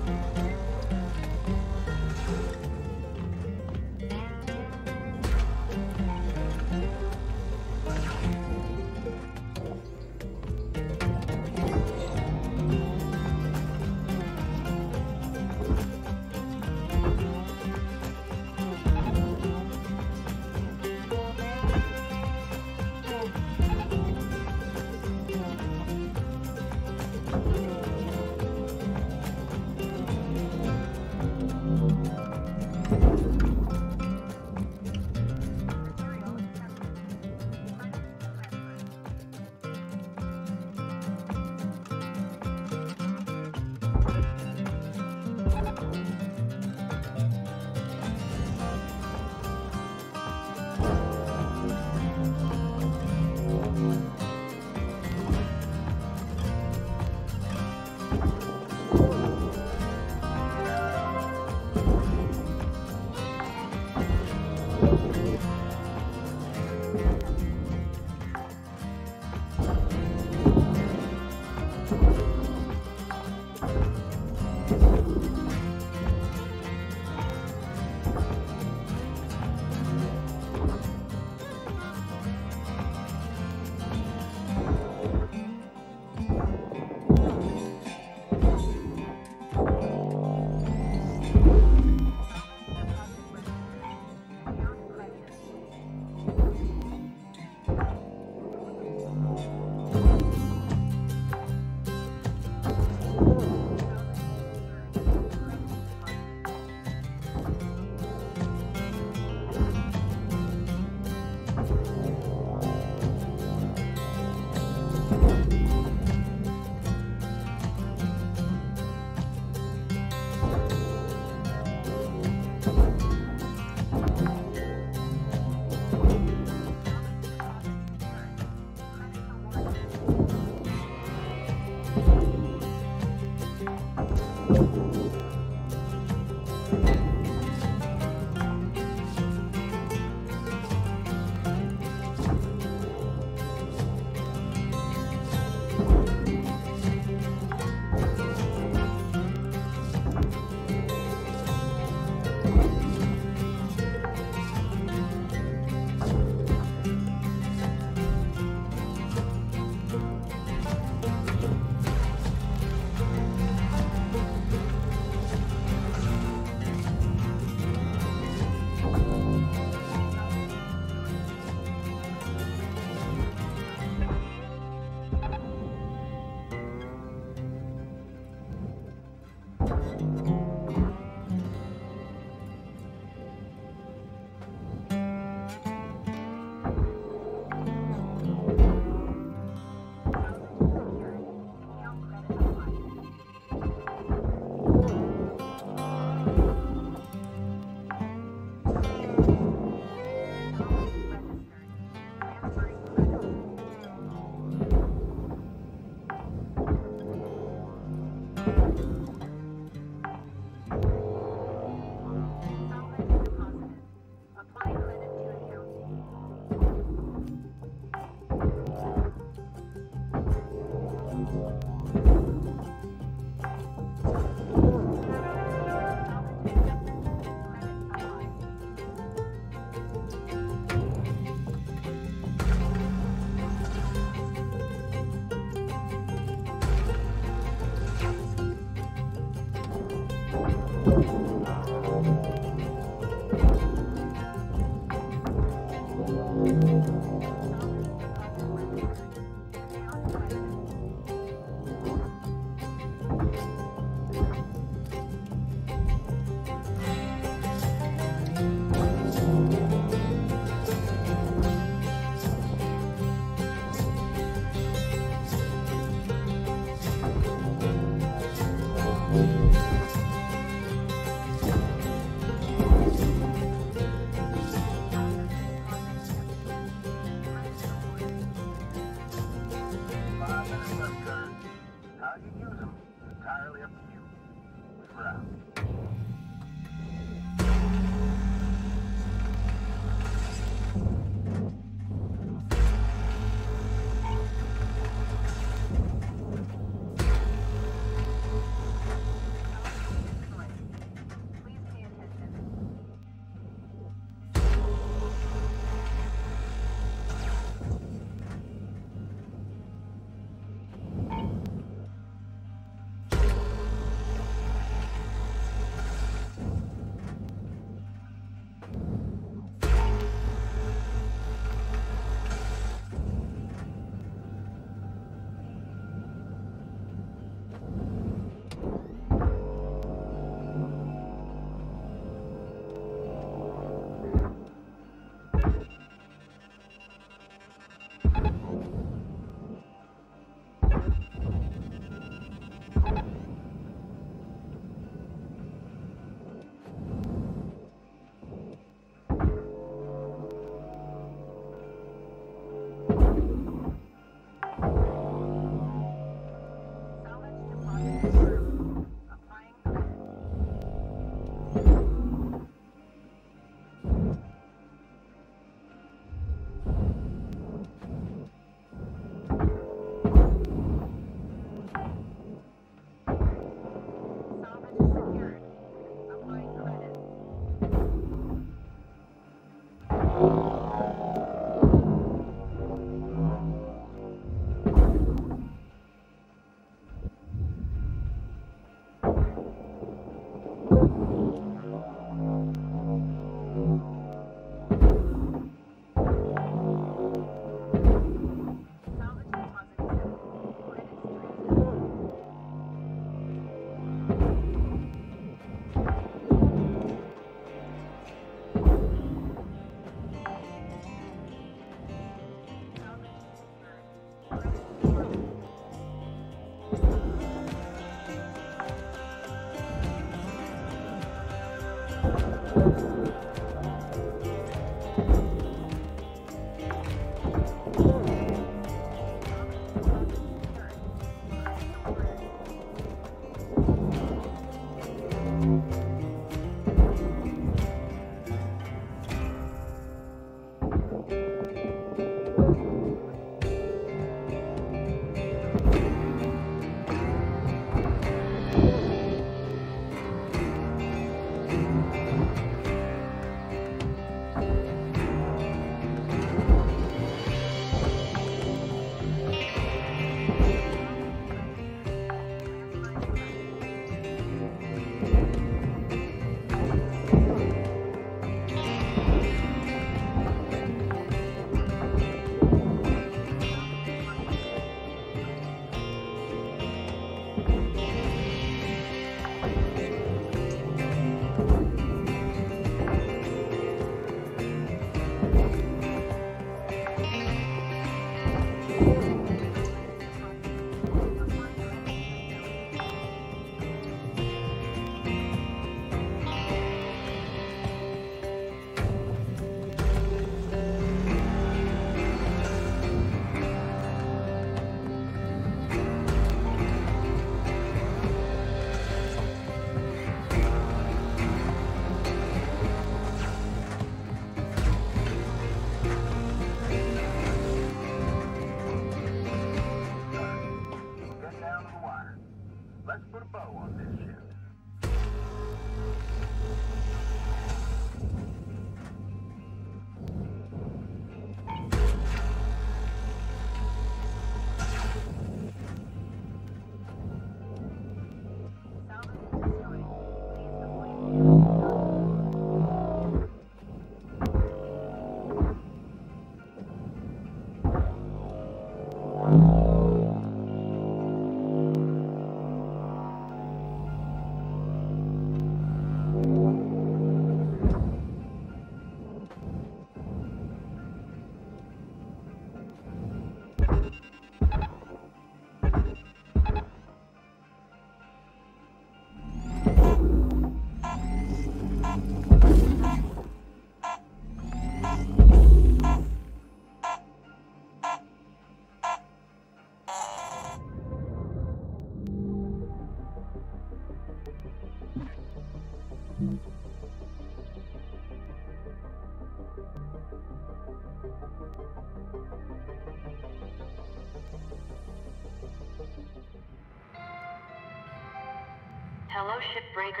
Hello, Shipbreaker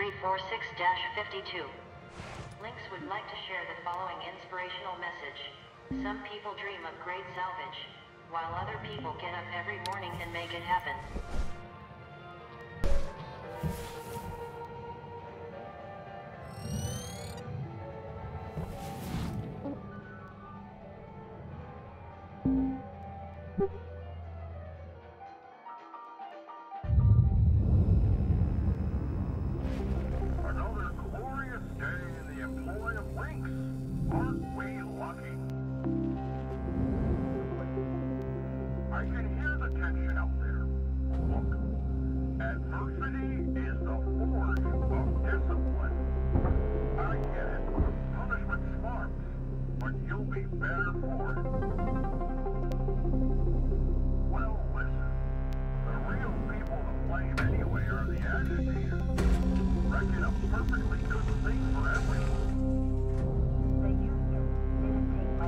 9346-52. LYNX would like to share the following inspirational message. Some people dream of great salvage, while other people get up every morning and make it happen. Another glorious day in the employ of LYNX. Aren't we lucky? I can hear the tension out there. Look, adversity is the forge of discipline. I get it. Punishment smarts, but you'll be better for it. Well, listen. The real people to blame anyway are the agitators. Wrecking a perfectly good thing for everyone. The union didn't take much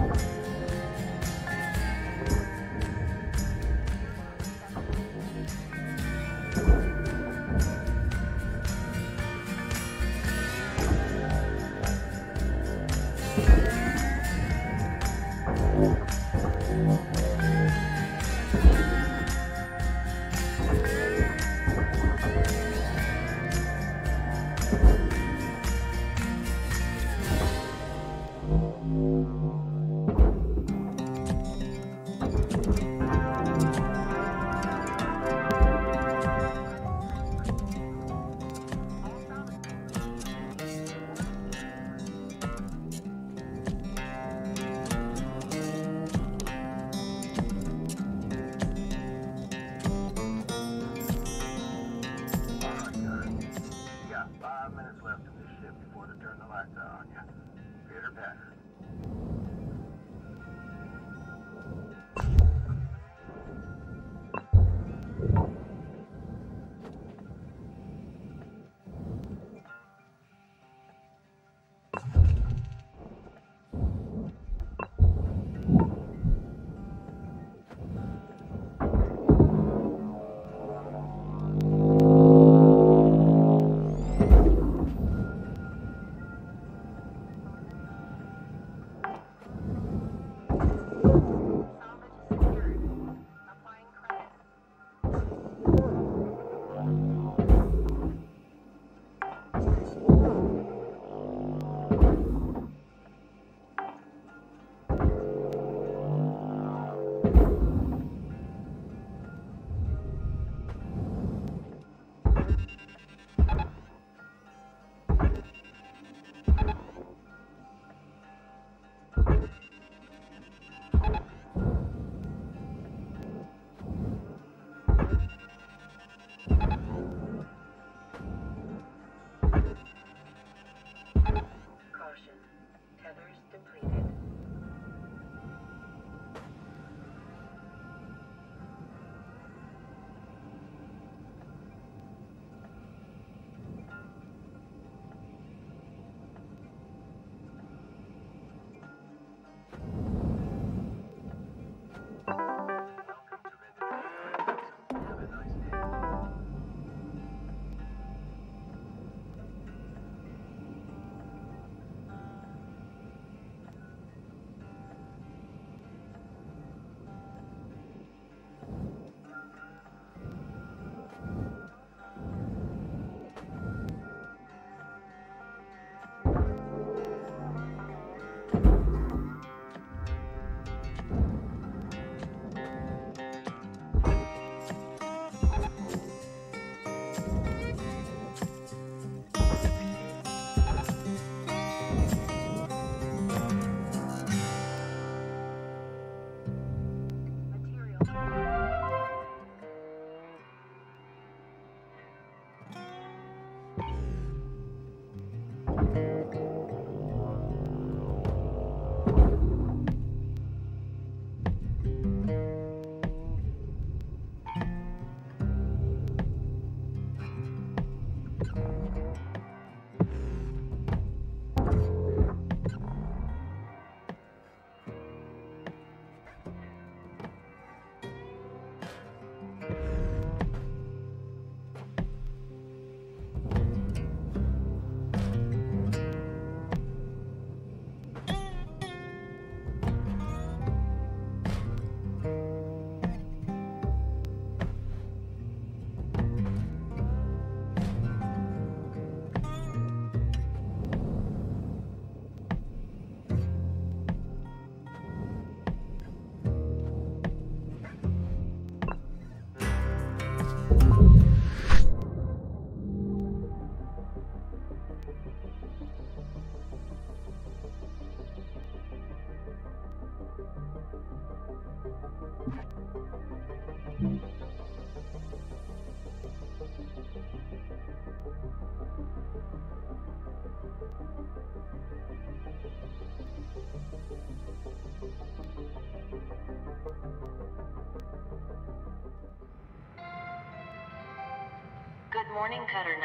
Good morning, Cutter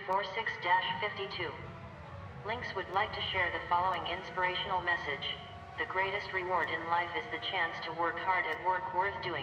9346-52. LYNX would like to share the following inspirational message. The greatest reward in life is the chance to work hard at work worth doing.